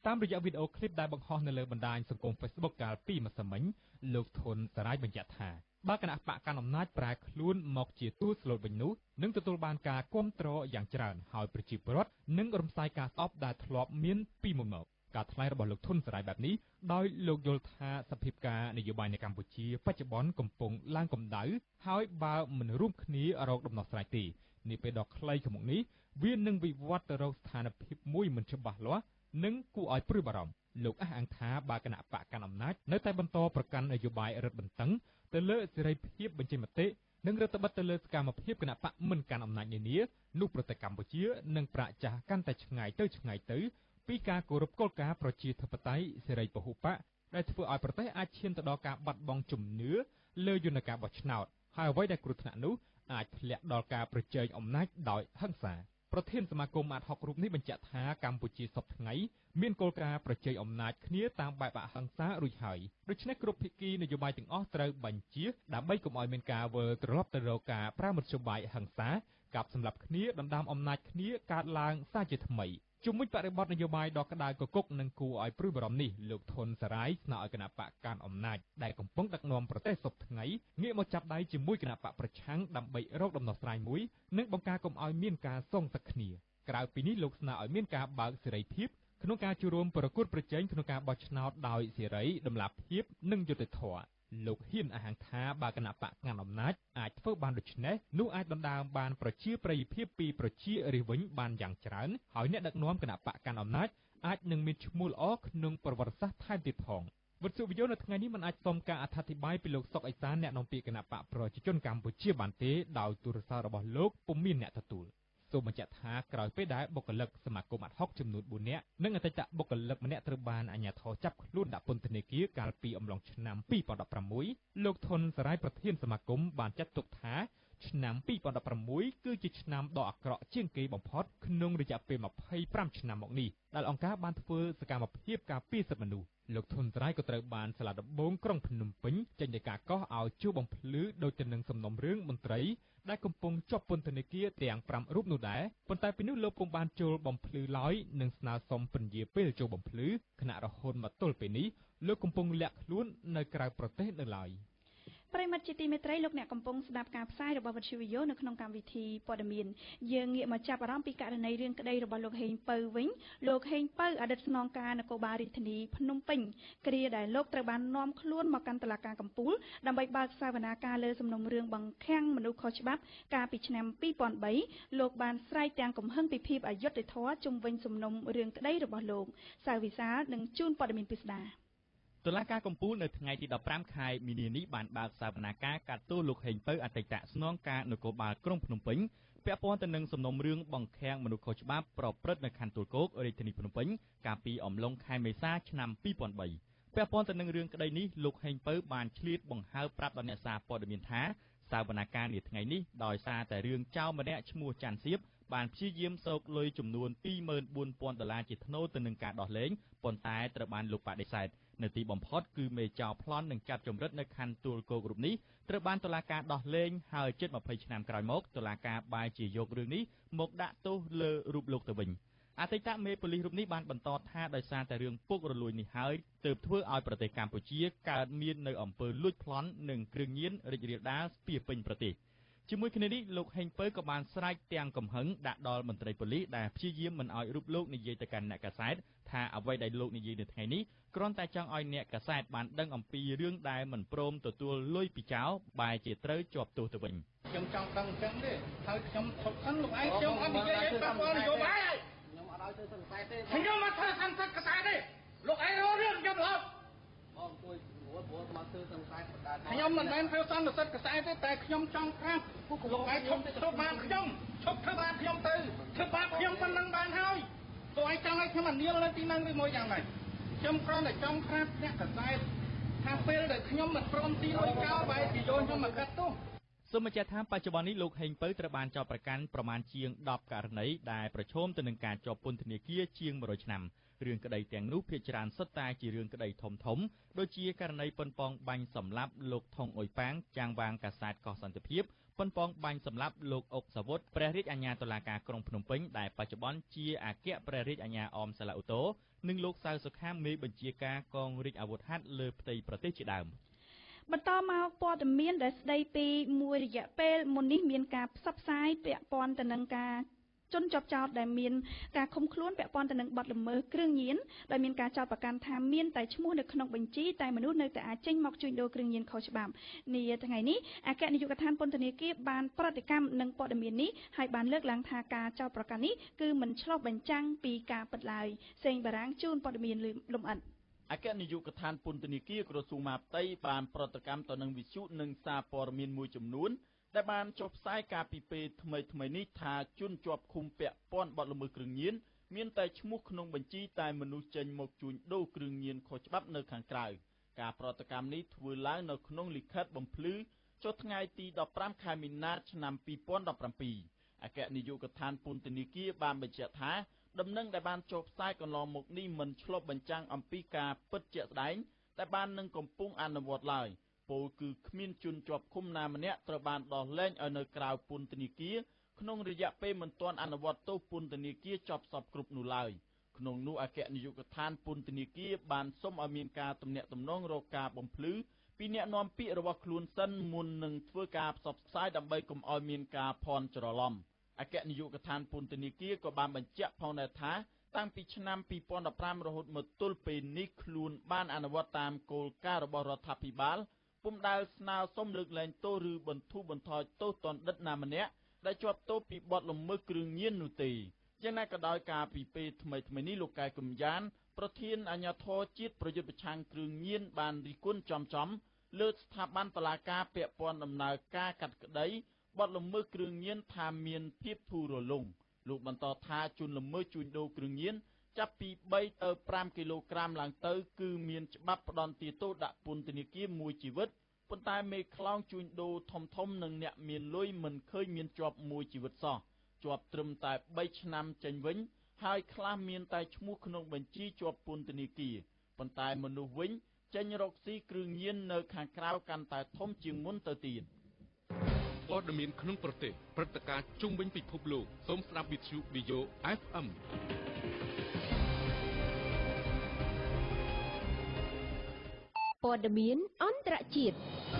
តាមរយៈវីដេអូឃ្លីបដែលបង្ហោះនៅលើបណ្ដាញសង្គម Facebook កាលពីម្សិលមិញលោកធុនសារាយបញ្ជាក់ថាបើគណៈបកកណ្ដាលអំណាចប្រែខ្លួនមកជាទូតស្លូតវិញនោះនឹងទទួលបានការគាំទ្រយ៉ាងច្រើនហើយប្រជាពលរដ្ឋនឹងរំសាយការស្អប់ដែលធ្លាប់មានពីមុនមកការថ្លែងរបស់លោកធុនសារាយបែបនេះដោយលោកយល់ថាសភាពការនយោបាយនៅកម្ពុជាបច្ចុប្បន្នកំពុងឡើងកម្ដៅហើយបើមិនរួមគ្នារកដំណោះស្រាយទេនាពេលដ៏ខ្លីខាងមុខនេះវានឹងវិវត្តទៅរកស្ថានភាពមួយមិនច្បាស់លាស់និងគួរឲ្យព្រួយបារម្ភលោកអះអាងថាបើគណៈបកកណ្ដាលអំណាចនៅតែបន្តប្រកាន់នយោបាយរឹតបន្តឹងទៅលើសេរីភាពបញ្ចេញមតិនិងរដ្ឋបတ်ទៅលើសកម្មភាពគណៈបកមិនកាន់អំណាចនានានោះប្រទេសកម្ពុជានឹងប្រាក់ចាស់កាន់តែឆ្ងាយទៅឆ្ងាយទៅពីការគោរពគោលការណ៍ប្រជាធិបតេយ្យសេរីពហុបកដែលធ្វើឲ្យប្រទេសអាចឈានទៅដល់ការបាត់បង់ជំនឿលើយន្តការបោះឆ្នោតហើយអ្វីដែលគ្រោះថ្នាក់នោះអាចធ្លាក់ដល់ការប្រជែងអំណាចដោយហិង្សាប្រធានសមាគមអាតហុករូបនេះបញ្ជាក់ថាកម្ពុជាសពថ្ងៃមានគោលការណ៍ប្រជែងអំណាចគ្នាតាមបែបអហិង្សារួចហើយដូច្នេះគ្រប់ភាគីនយោបាយទាំងអស់ត្រូវបញ្ជាដើម្បីកុំឲ្យមានការវិលត្រឡប់ទៅរកការប្រើមធ្យោបាយហិង្សាកាប់សម្លាប់គ្នាដណ្ដើមអំណាចគ្នាកើតឡើងសាជាថ្មីជុំវិញបរិបទនយោបាយដ៏ក្តៅគគុកនិងគួរឲ្យព្រួយបារម្ភនេះលោកធុនសារាយស្នើឲ្យគណៈបកកាន់អំណាចដែលកំពុងដឹកនាំប្រទេសសពថ្ងៃងាកមកចាប់ដៃជាមួយគណៈបកប្រឆាំងដើម្បីរកដំណោះស្រាយមួយនិងបង្ការកុំឲ្យមានការសងសឹកគ្នាក្រៅពីនេះលោកស្នើឲ្យមានការបើកសេរីភាពក្នុងការចូលរួមប្រកួតប្រជែងក្នុងការបោះឆ្នោតដោយសេរីតម្លាភាពនិងយុត្តិធម៌លោកហ៊ានអះអាងថាបើគណៈបកកាន់អំណាចអាចធ្វើបានដូច្នេះនោះអាចដណ្ដើមបានប្រជាប្រិយភាពពីប្រជារាស្ត្រវិញបានយ៉ាងច្រើនហើយអ្នកដឹកនាំគណៈបកកាន់អំណាចអាចនឹងមានឈ្មោះល្អក្នុងប្រវត្តិសាស្ត្រថែមទៀតផងវត្ថុវិយោនៅថ្ងៃនេះមិនអាចសុំការអធិប្បាយពីលោកសុកអេសានអ្នកនាំពាក្យគណៈបកប្រជាជនកម្ពុជាបានទេដោយទូរស័ព្ទរបស់លោកពុំមានអ្នកទទួលសូមបញ្ជាក់ថាក្រោយពេលដែលបុគ្គលិកសមាគមអាត់ហុកចំនួនបួននាក់និងអតីតបុគ្គលិកម្នាក់ត្រូវបានអាជ្ញាធរចាប់ខ្លួនដាក់ពន្ធនាគារកាលពីអំឡុងឆ្នាំពីរពាន់ដប់ប្រាំមួយលោកធុនសារាយប្រធានសមាគមបានចាត់ទុកថាឆ្នាំពីរពាន់ដប់ប្រាំមួយគឺជាឆ្នាំដ៏អាក្រក់ជាងគេបំផុតក្នុងរយៈពេលម្ភៃប្រាំឆ្នាំមកនេះដែលអង្គការបានធ្វើសកម្មភាពការពារសិទ្ធិមនុស្សលោកធុនសារាយក៏ត្រូវបានសាលាដំបងក្រុងភ្នំពេញចេញដោយការកោះឲ្យជួបបំភ្លឺដោយទៅនឹងសំណុំរឿងមន្ត្រីដែលកំពុងជាប់ពន្ធនាគារទាំងប្រាំរូបនោះដែរប៉ុន្តែពីនោះលោកពុំបានចូលបំភ្លឺឡើយនិងស្នើសុំពន្យាពេលចូលបំភ្លឺខណៈរហូតមកទល់ពេលនេះលោកកំពុងលាក់ខ្លួននៅក្រៅប្រទេសនៅឡើយប្រិមត្តជាទីមេត្រីលោកអ្នកកំពុងស្ដាប់ការផ្សាយរបស់វិទ្យុវីយ៉ូនៅក្នុងកម្មវិធីព័ត៌មានយើងងាកមកចាប់អារម្មណ៍ពីករណីរឿងក្តីរបស់លោកហេងពៅវិញលោកហេងពៅអតីតស្នងការនគរបាលរាជធានីភ្នំពេញគ្រាដែលលោកត្រូវបាននាំខ្លួនមកកាន់តុលាការកំពូលដើម្បីបើកសវនាការលើសំណុំរឿងបង្ខាំងមនុស្សខុសច្បាប់កាលពីឆ្នាំពីរពាន់បីលោកបានស្រែកទាំងកំហឹងពីភាពអយុត្តិធម៌ជុំវិញសំណុំរឿងក្តីរបស់លោកសាវិសាលនឹងជូនព័ត៌មានពិស្ដាតុលាការកំពូលនៅថ្ងៃទីដប់ប្រាំខែមីនានេះបានបើកសវនាការកាត់ទោសលោកហេងពៅអតីតស្នងការនគរបាលក្រុងភ្នំពេញពាក់ព័ន្ធទៅនឹងសំណុំរឿងបង្ខាំងមនុស្សខុសច្បាប់ប្រព្រឹត្តនៅខណ្ឌទួលគោករាជធានីភ្នំពេញកាលពីអំឡុងខែមេសាឆ្នាំពីរពាន់បីពាក់ព័ន្ធទៅនឹងរឿងក្តីនេះលោកហេងពៅបានឆ្លៀតបង្ហើបប្រាប់ដល់អ្នកសារព័ត៌មានថាសវនាការនាថ្ងៃនេះដោយសារតែរឿងចៅម្នាក់ឈ្មោះច័ន្ទសៀបបានព្យាយាមសោកលុយចំនួនពីរម៉ឺនបួនពាន់ដុល្លារជាថ្នូរទៅនឹងការដោះលែងប៉ុន្តែត្រូវបានលោកបដិសេធនៅទីបំផុតគឺមេចៅប្លន់និងចាប់ចម្រិតនៅខណ្ឌទួលគោករូបនេះត្រូវបានតុលាការដោះលែងហើយជិតម្ភៃឆ្នាំក្រោយមកតុលាការបែរជាយករឿងនេះមកដាក់ទោសលើរូបលោកទៅវិញអតីតមេប៉ូលីសរូបនេះបានបន្តថាដោយសារតែរឿងពុករលួយនេះហើយទើបធ្វើឲ្យប្រទេសកម្ពុជាកើតមាននៅអំពើលួចប្លន់និងគ្រឿងញៀនរីករាលដាលស្ទើរពេញប្រទេសជាមួយគ្នានេះលោកហេងពៅក៏បានស្រែកទាំងកំហឹងដាក់ដល់មន្ត្រីប៉ូលីសដែលព្យាយាមមិនឲ្យរូបលោកនិយាយទៅកាន់អ្នកកាសែតថាអ្វីដែលលោកនិយាយនៅថ្ងៃនេះគ្រាន់តែចង់ឲ្យអ្នកកាសែតបានដឹងអំពីរឿងដែលមិនព្រមទទួលលុយពីចៅបែរជាត្រូវជាប់ទោសទៅវិញខ្ញុំចង់ដឹងអញ្ចឹងទេហើយខ្ញុំឈប់សិនលោកឯងខ្ញុំអត់និយាយឲ្យប៉ះពាល់នយោបាយខ្ញុំអត់ឲ្យធ្វើសង្កេតទេខ្ញុំអត់ធ្វើសង្កេតកាសែតទេលោកឯងរករឿងខ្ញុំរហូតបងអង្គុយព្រោះព្រោះមកធ្វើសង្កេតបណ្ដាខ្ញុំមិនមែនធ្វើសន្និសិទកាសែតទេតែខ្ញុំចង់ប្រាប់លោកឯងឈប់ឈប់បានខ្ញុំឈប់ធ្វើបានខ្ញុំទៅធ្វើបានខ្ញុំប៉ុណ្ណឹងបានហើយទោះឯងចង់ឲ្យខ្ញុំអានៀលនៅទីហ្នឹងឬមួយយ៉ាងម៉េចខ្ញុំគ្រាន់តែចង់ប្រាប់អ្នកកាសែតថាពេលដែលខ្ញុំមិនព្រមទីលុយកោបែរជាយកខ្ញុំមកកាត់ទោសសូមបញ្ជាក់ថាបច្ចុប្បន្ននេះលោកហេងពៅត្រូវបានចោទប្រកាន់ប្រមាណជាងដប់ករណីដែលប្រឈមទៅនឹងការជាប់ពន្ធនាគារជាង100ឆ្នាំរឿងក្តីទាំងនោះភាគច្រើនសុទ្ធតែជារឿងក្តីធំធំដូចជាករណីប៉ុនប៉ងបាញ់សម្លាប់លោកថុងអ៊ុយប៉ាងចាងវាងកាសែតកោះសន្តិភាពប៉ុនប៉ងបាញ់សម្លាប់លោកអុកសាវុតព្រះរាជអាជ្ញាតុលាការក្រុងភ្នំពេញដែលបច្ចុប្បន្នជាអគ្គព្រះរាជអាជ្ញាអមសាឡាឧតូនិងលោកសៅសុខាមេបញ្ជាការកងរាជអាវុធហត្ថលើផ្ទៃប្រទេសជាដើមបន្តមកព័ត៌មានដែលស្ដីពីមួយរយៈពេលមុននេះមានការផ្សព្វផ្សាយពាក់ព័ន្ធទៅនឹងការជនជាប់ចោតដែលមានការឃុំខ្លួនពាក់ព័ន្ធទៅនឹងបទល្មើសគ្រឿងញៀនដោយមានការចោទប្រកាន់ថាមានតែឈ្មោះនៅក្នុងបញ្ជីតែមនុស្សនៅតែអាចចេញមកជួញដូរគ្រឿងញៀនខុសច្បាប់នាថ្ងៃនេះអគ្គនាយកដ្ឋានពន្ធនាគារបានប្រតិកម្មនឹងព័ត៌មាននេះហើយបានលើកឡើងថាការចោទប្រកាន់នេះគឺមិនឆ្លុះបញ្ចាំងពីការពិតឡើយសេងបារាំងជូនព័ត៌មានលម្អិតអគ្គនាយកដ្ឋានពន្ធនាគារក្រសួងមហាផ្ទៃបានប្រតិកម្មទៅនឹងវិទ្យុនិងសារព័ត៌មានមួយចំនួនដែលបានចុះផ្សាយការពីពេលថ្មីថ្មីនេះថាជនជាប់ឃុំពាក់ព័ន្ធបទល្មើសគ្រឿងញៀនមានតែឈ្មោះក្នុងបញ្ជីតែមនុស្សចេញមកជួញដូរគ្រឿងញៀនខុសច្បាប់នៅខាងក្រៅការប្រតិកម្មនេះធ្វើឡើងនៅក្នុងលិខិតបំភ្លឺចុះថ្ងៃទីដប់ប្រាំខែមីនាឆ្នាំពីរពាន់ដប់ប្រាំពីរអគ្គនាយកដ្ឋានពន្ធនាគារបានបញ្ជាក់ថាដំណឹងដែលបានចុះផ្សាយកន្លងមកនេះមិនឆ្លុះបញ្ចាំងអំពីការពិតជាក់ស្ដែងតែបាននឹងកំពុងអនុវត្តឡើយពោលគឺគ្មានជនជាប់ឃុំណាម្នាក់ត្រូវបានដោះលែងឲ្យនៅក្រៅពន្ធនាគារក្នុងរយៈពេលមិនទាន់អនុវត្តទោសពន្ធនាគារចប់សពគ្រប់នោះឡើយក្នុងនោះអគ្គនាយកដ្ឋានពន្ធនាគារបានសុំឲ្យមានការទំនាក់ទំនងរកការបំភ្លឺពីអ្នកនាំពាក្យរបស់ខ្លួនសិនមុននឹងធ្វើការផ្សព្វផ្សាយដើម្បីកុំឲ្យមានការភ័ន្តច្រឡំអគ្គនាយកដ្ឋានពន្ធនាគារក៏បានបញ្ជាក់ផងដែរថាតាំងពីឆ្នាំពីរពាន់ដប់ប្រាំរហូតមកទល់ពេលនេះខ្លួនបានអនុវត្តតាមគោលការណ៍របស់រដ្ឋាភិបាលពុំដែលស្នើសុំលើកលែងទោសឬបន្ធូរបន្ថយទោសទណ្ឌិតណាម្នាក់ដែលជាប់ទោសពីបទល្មើសគ្រឿងញៀននោះទេយ៉ាងណាក៏ដោយការពីពេលថ្មីថ្មីនេះលោកកែកុំយ៉ានប្រធានអាជ្ញាធរជាតិប្រយុទ្ធប្រឆាំងគ្រឿងញៀនបានរិះគន់ចំចំលើស្ថាប័នតុលាការពាក់ព័ន្ធដំណើរការកាត់ក្តីបទល្មើសគ្រឿងញៀនថាមានភាពធូររលុងលោកបន្តថាជនល្មើសជួញដូរគ្រឿងញៀនចាប់ពីបីទៅប្រាំគីឡូក្រាមឡើងទៅគឺមានច្បាប់ផ្ដន្ទាទោសដាក់ពន្ធនាគារមួយជីវិតប៉ុន្តែមេខ្លោងជួញដូរធំធំនិងអ្នកមានលុយមិនឃើញមានជាប់មួយជីវិតសោះជាប់ត្រឹមតែបីឆ្នាំចេញវិញហើយខ្លះមានតែឈ្មោះក្នុងបញ្ជីជាប់ពន្ធនាគារប៉ុន្តែមនុស្សវិញចេញរកស៊ីគ្រឿងញៀននៅខាងក្រៅកាន់តែធំជាងមុនទៅទៀតព័ត៌មានក្នុងប្រទេសព្រឹត្តិការណ៍ជុំវិញពិភពលោកសូមស្ដាប់វិទ្យុ វី โอ เอฟ เอ็มព័ត៌មានអន្តរជាតិ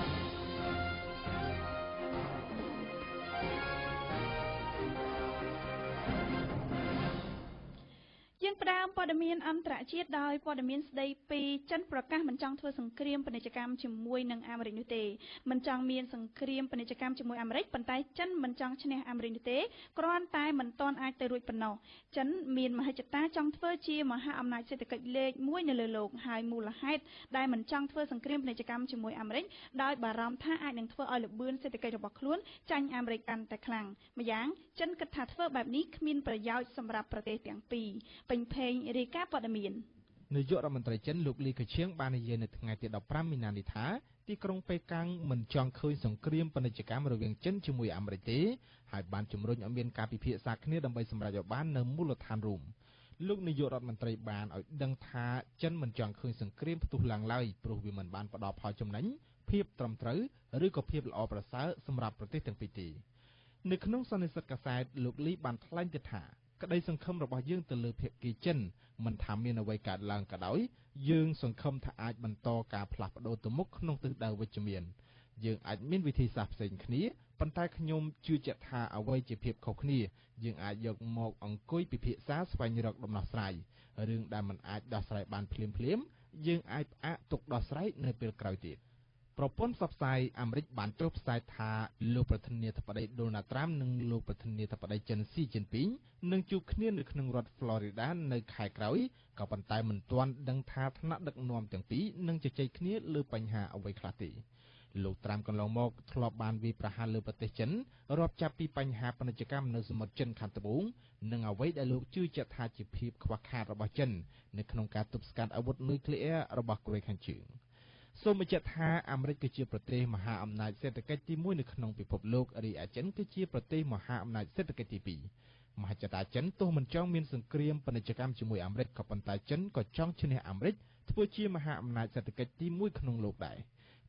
យើងផ្ដើមព័ត៌មានអន្តរជាតិដោយព័ត៌មានស្ដីពីចិនប្រកាសមិនចង់ធ្វើសង្គ្រាមពាណិជ្ជកម្មជាមួយនឹងអាមេរិកនោះទេមិនចង់មានសង្គ្រាមពាណិជ្ជកម្មជាមួយអាមេរិកប៉ុន្តែចិនមិនចង់ឈ្នះអាមេរិកនោះទេគ្រាន់តែមិនទាន់អាចទៅរួចប៉ុណ្ណោះចិនមានមហិច្ឆតាចង់ធ្វើជាមហាអំណាចសេដ្ឋកិច្ចលេខមួយនៅលើលោកហើយមូលហេតុដែលមិនចង់ធ្វើសង្គ្រាមពាណិជ្ជកម្មជាមួយអាមេរិកដោយបារម្ភថាអាចនឹងធ្វើឲ្យល្បឿនសេដ្ឋកិច្ចរបស់ខ្លួនចាញ់អាមេរិកកាន់តែខ្លាំងម្យ៉ាងចិនគិតថាធ្វើបែបនេះគ្មានប្រយោជន៍សម្រាប់ប្រទេសទាំងពីរពេញភេងរាយការណ៍ព័ត៌មាននាយករដ្ឋមន្ត្រីចិនលោកលីកឈៀងបាននិយាយនៅថ្ងៃទីដប់ប្រាំមីនានេះថាទីក្រុងប៉េកាំងមិនចង់ឃើញសង្គ្រាមពាណិជ្ជកម្មរវាងចិនជាមួយអាមេរិកទេហើយបានជំរុញឲ្យមានការពិភាក្សាគ្នាដើម្បីសម្រេចឲ្យបាននូវមូលដ្ឋានរួមលោកនាយករដ្ឋមន្ត្រីបានឲ្យដឹងថាចិនមិនចង់ឃើញសង្គ្រាមផ្ទុះឡើងឡើយព្រោះវាមិនបានផ្ដល់ផលចំណេញភាពត្រឹមត្រូវឬក៏ភាពល្អប្រសើរសម្រាប់ប្រទេសទាំងពីរទេនៅក្នុងសន្និសីទកាសែតលោកលីបានថ្លែងទៀតថាក្តីសង្ឃឹមរបស់យើងទៅលើភាគីចិនមិនថាមានអ្វីកើតឡើងក៏ដោយយើងសង្ឃឹមថាអាចបន្តការផ្លាស់ប្ដូរទៅមុខក្នុងទិសដៅវិជ្ជមានយើងអាចមានវិធីសាស្ត្រផ្សេងគ្នាប៉ុន្តែខ្ញុំជឿជាក់ថាអ្វីជាភាពខុសគ្នាយើងអាចយកមកអង្គុយពិភាក្សាស្វែងរកដំណោះស្រាយរឿងដែលមិនអាចដោះស្រាយបានភ្លាមភ្លាមយើងអាចផ្អាកទុកដោះស្រាយនៅពេលក្រោយទៀតប្រព័ន្ធផ្សព្វផ្សាយអាមេរិកបានចុះផ្សាយថាលោកប្រធានាធិបតីដូណាល់ត្រាំនិងលោកប្រធានាធិបតីចិនស៊ីជីនពីងនឹងជួបគ្នានៅក្នុងរដ្ឋ Florida នៅខែក្រោយក៏ប៉ុន្តែមិនទាន់ដឹងថាថ្នាក់ដឹកនាំទាំងពីរនឹងជជែកគ្នាលើបញ្ហាអ្វីខ្លះទេលោកត្រាំកន្លងមកធ្លាប់បានវាយប្រហារលើប្រទេសចិនរាប់ចាប់ពីបញ្ហាពាណិជ្ជកម្មនៅសមុទ្រចិនខាងត្បូងនិងអ្វីដែលលោកជឿជាក់ថាជាភាពខ្វះខាតរបស់ចិននៅក្នុងការទប់ស្កាត់អាវុធនុយក្លេអ៊ែររបស់កូរ៉េខាងជើងសូមបញ្ជាក់ថាអាមេរិកគឺជាប្រទេសមហាអំណាចសេដ្ឋកិច្ចទីមួយនៅក្នុងពិភពលោករីឯចិនគឺជាប្រទេសមហាអំណាចសេដ្ឋកិច្ចទីពីរមហិច្ឆតាចិនទោះមិនចង់មានសង្គ្រាមពាណិជ្ជកម្មជាមួយអាមេរិកក៏ប៉ុន្តែចិនក៏ចង់ឈ្នះអាមេរិកធ្វើជាមហាអំណាចសេដ្ឋកិច្ចទីមួយក្នុងលោកដែរ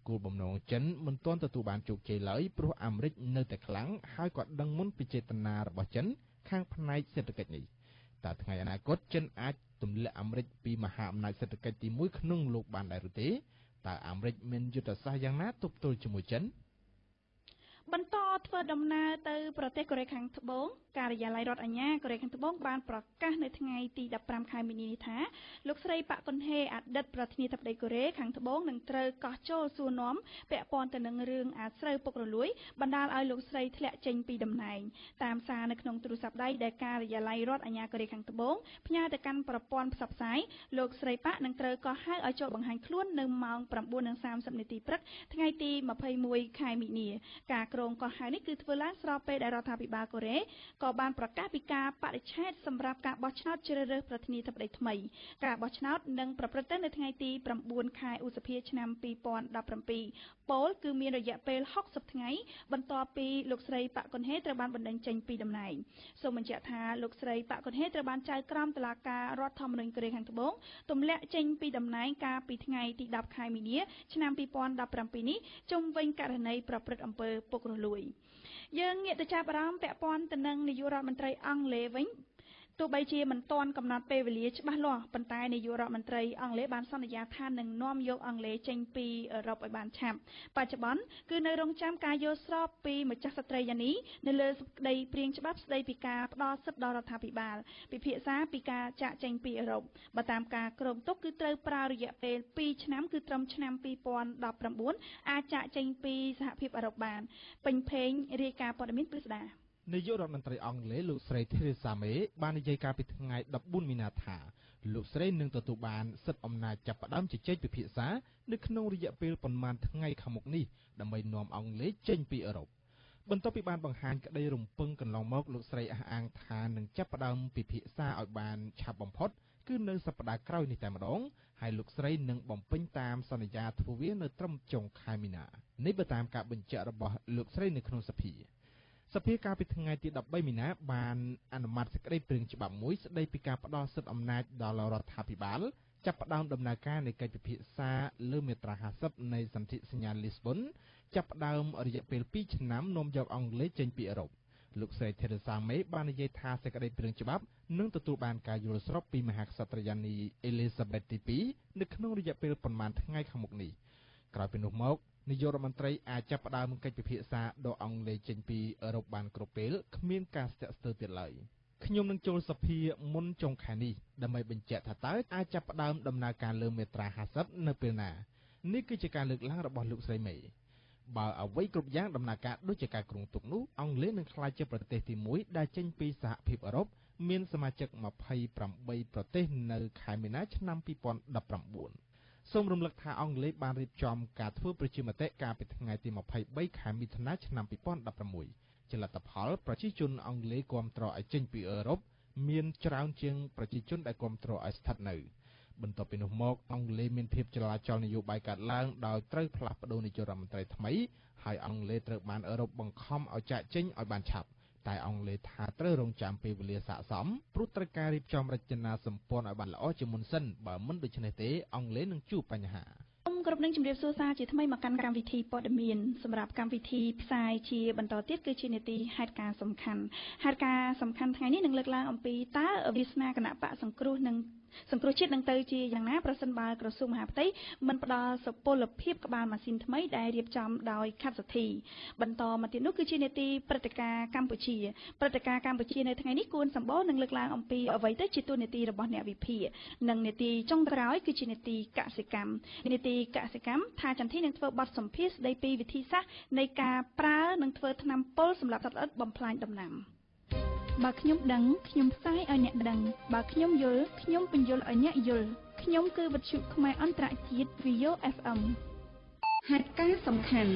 គោលបំណងចិនមិនទាន់ទទួលបានជោគជ័យឡើយព្រោះអាមេរិកនៅតែខ្លាំងហើយក៏ដឹងមុនពីចេតនារបស់ចិនខាងផ្នែកសេដ្ឋកិច្ចនេះតើថ្ងៃអនាគតចិនអាចទម្លាក់អាមេរិកពីមហាអំណាចសេដ្ឋកិច្ចទីមួយក្នុងលោកបានដែរឬទេតើអាមេរិកមានយុទ្ធសាស្ត្រយ៉ាងណាទប់ទល់ជាមួយចិនបន្តធ្វើដំណើរទៅប្រទេសកូរ៉េខាងត្បូងការិយាល័យរដ្ឋអាជ្ញាកូរ៉េខាងត្បូងបានប្រកាសនៅថ្ងៃទីដប់ប្រាំខែមីនានេះថាលោកស្រីប៉ាក់កុនហេអតីតប្រធានាធិបតីកូរ៉េខាងត្បូងនឹងត្រូវកោះចូលសួរនាំពាក់ព័ន្ធទៅនឹងរឿងអាស្រូវពុករលួយបណ្ដាលឲ្យលោកស្រីធ្លាក់ចេញពីតំណែងតាមសារនៅក្នុងទូរស័ព្ទដៃដែលការិយាល័យរដ្ឋអាជ្ញាកូរ៉េខាងត្បូងផ្ញើទៅកាន់ប្រព័ន្ធផ្សព្វផ្សាយលោកស្រីប៉ាក់នឹងត្រូវកោះហៅឲ្យចូលបង្ហាញខ្លួននៅម៉ោង ប្រាំបួនសាមសិបនាទីព្រឹកថ្ងៃទីម្ភៃមួយខែមីនាការក្រុងកោះហៅនេះគឺធ្វើឡើងស្របពេលដែលរដ្ឋាភិបាលកូរ៉េក៏បានប្រកាសពីការបដិឆេទសម្រាប់ការបោះឆ្នោតជ្រើសរើសប្រធានាធិបតីថ្មីការបោះឆ្នោតនឹងប្រព្រឹត្តទៅនៅថ្ងៃទីប្រាំបួនខែឧសភាឆ្នាំពីរពាន់ដប់ប្រាំពីរពោលគឺមានរយៈពេលហុកសិបថ្ងៃបន្ទាប់ពីលោកស្រីប៉ាក់កុនហេត្រូវបានបណ្តេញចេញពីតំណែងសូមបញ្ជាក់ថាលោកស្រីប៉ាក់កុនហេត្រូវបានចៅក្រមតុលាការរដ្ឋធម្មនុញ្ញកូរ៉េខាងត្បូងទម្លាក់ចេញពីតំណែងកាលពីថ្ងៃទីដប់ខែមីនាឆ្នាំពីរពាន់ដប់ប្រាំពីរនេះជុំវិញករណីប្រព្រឹត្តអំពើពុករលួយយើងងាកទៅចាប់អារម្មណ៍ពាក់ព័ន្ធទៅនឹងនាយករដ្ឋមន្ត្រីអង់គ្លេសវិញទោះបីជាមិនទាន់កំណត់ពេលវេលាច្បាស់លាស់ប៉ុន្តែនាយករដ្ឋមន្ត្រីអង់គ្លេសបានសន្យាថានឹងនាំយកអង់គ្លេសចេញពីអឺរ៉ុបឲ្យបានឆាប់បច្ចុប្បន្នគឺនៅរងចាំការយល់ស្របពីម្ចាស់ស្ត្រីយ៉ានីនៅលើសេចក្តីព្រាងច្បាប់ស្តីពីការផ្ដល់សិទ្ធិដល់រដ្ឋាភិបាលពិភាក្សាពីការចាកចេញពីអឺរ៉ុបបើតាមការគ្រោងទុកគឺត្រូវប្រើរយៈពេលពីរឆ្នាំគឺត្រឹមឆ្នាំពីរពាន់ដប់ប្រាំបួនអាចចាកចេញពីសហភាពអឺរ៉ុបបានពេញភេងរាយការណ៍ព័ត៌មានពិស្ដានាយករដ្ឋមន្ត្រីអង់គ្លេសលោកស្រី Theresa May បាននិយាយកាលពីថ្ងៃដប់បួនមីនាថាលោកស្រីនឹងទទួលបានសិទ្ធិអំណាចចាប់ផ្ដើមជជែកពិភាក្សានៅក្នុងរយៈពេលប៉ុន្មានថ្ងៃខាងមុខនេះដើម្បីនាំអង់គ្លេសចេញពីអឺរ៉ុបបន្ទាប់ពីបានបង្ហាញក្តីរំពឹងកន្លងមកលោកស្រីអះអាងថានឹងចាប់ផ្ដើមពិភាក្សាឲ្យបានឆាប់បំផុតគឺនៅសប្តាហ៍ក្រោយនេះតែម្ដងហើយលោកស្រីនឹងបំពេញតាមសន្យាធ្វើវានៅត្រឹមចុងខែមីនានេះបើតាមការបញ្ជាក់របស់លោកស្រីនៅក្នុងសភាសភាកាលពីថ្ងៃទីដប់បីមីនាបានអនុម័តសេចក្តីព្រាងច្បាប់មួយស្តីពីការផ្ដល់សិទ្ធិអំណាចដល់រដ្ឋាភិបាលចាប់ផ្ដើមដំណើរការនៃកិច្ចពិភាក្សាលើមាត្រាហាសិបនៃសន្ធិសញ្ញាលីស្ប៊ុនចាប់ផ្ដើមរយៈពេលពីរឆ្នាំនាំយកអង់គ្លេសចេញពីអឺរ៉ុបលោកស្រី Theresa May បាននិយាយថាសេចក្តីព្រាងច្បាប់នឹងទទួលបានការយល់ស្របពីមហាក្សត្រយានី Elizabeth ទីពីរនៅក្នុងរយៈពេលប្រមាណថ្ងៃខាងមុខនេះក្រោយពីនោះមកនាយករដ្ឋមន្ត្រីអាចចាប់ផ្ដើមកិច្ចពិភាក្សាដកអង់គ្លេសចេញពីអឺរ៉ុបបានគ្រប់ពេលគ្មានការស្ទាក់ស្ទើរទៀតឡើយខ្ញុំនឹងចូលសភាមុនចុងខែនេះដើម្បីបញ្ជាក់ថាតើអាចចាប់ផ្ដើមដំណើរការលើមាត្រាហាសិបនៅពេលណានេះគឺជាការលើកឡើងរបស់លោកស្រីមេបើអ្វីគ្រប់យ៉ាងដំណើរការដូចជាការគ្រោងទុកនោះអង់គ្លេសនឹងក្លាយជាប្រទេសទីមួយដែលចេញពីសហភាពអឺរ៉ុបមានសមាជិកម្ភៃប្រាំបីប្រទេសនៅខែមីនាឆ្នាំពីរពាន់ដប់ប្រាំបួនសូមរំលឹកថាអង់គ្លេសបានរៀបចំការធ្វើប្រជាមតិកាលពីថ្ងៃទីម្ភៃបីខែមិថុនាឆ្នាំពីរពាន់ដប់ប្រាំមួយជាលទ្ធផលប្រជាជនអង់គ្លេសគាំទ្រឲ្យចេញពីអឺរ៉ុបមានច្រើនជាងប្រជាជនដែលគាំទ្រឲ្យស្ថិតនៅបន្ទាប់ពីនោះមកអង់គ្លេសមានភាពចលាចលនយោបាយកើតឡើងដោយត្រូវផ្លាស់ប្ដូរនាយករដ្ឋមន្ត្រីថ្មីហើយអង់គ្លេសត្រូវបានអឺរ៉ុបបង្ខំឲ្យចាកចេញឲ្យបានឆាប់តែអង់គ្លេសថាត្រូវរងចាំពេលវេលាស័ក្តិសមព្រោះត្រូវការរៀបចំរចនាសម្ព័ន្ធឲ្យបានល្អជាមុនសិនបើមិនដូច្នេះទេអង់គ្លេសនឹងជួបបញ្ហាខ្ញុំគ្រប់នឹងជម្រាបសួរសារជាថ្មីមកកាន់កម្មវិធីព័ត៌មានសម្រាប់កម្មវិធីផ្សាយជាបន្តទៀតគឺជានីតិហេតុការណ៍សំខាន់ហេតុការណ៍សំខាន់ថ្ងៃនេះនឹងលើកឡើងអំពីតើវាសនាគណៈបកសង្គ្រោះនឹងសង្គ្រោះជាតិនឹងទៅជាយ៉ាងណាប្រសិនបើក្រសួងមហាផ្ទៃមិនផ្ដល់សុពលភាពក្បាលម៉ាស៊ីនថ្មីដែលរៀបចំដោយខាត់សទ្ធីបន្តមកទៀតនោះគឺជានីតិព្រឹត្តិការណ៍កម្ពុជាព្រឹត្តិការណ៍កម្ពុជានៅថ្ងៃនេះគួនសម្បូរនឹងលើកឡើងអំពីអ្វីទៅជាទូនីតិរបស់អ្នកវិភាគនិងនីតិចុងក្រោយគឺជានីតិកសិកម្មនីតិកសិកម្មថាចន្ទធីនឹងធ្វើបទសម្ភាសន៍ស្ដីពីវិធីសាស្ត្រនៃការប្រើនិងធ្វើថ្នាំពុលសម្រាប់សត្វល្អិតបំផ្លាញដំណាំបើខ្ញុំដឹងខ្ញុំផ្សាយឲ្យអ្នកដឹងបើខ្ញុំយល់ខ្ញុំបញ្យល់ឲ្យអ្នកយល់ខ្ញុំគឺវិទ្យុខ្មែរអន្តរជាតិ វី អូ អេฟ эм ហេតុការណ៍សំខាន់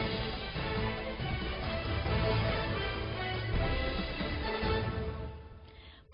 ព្រ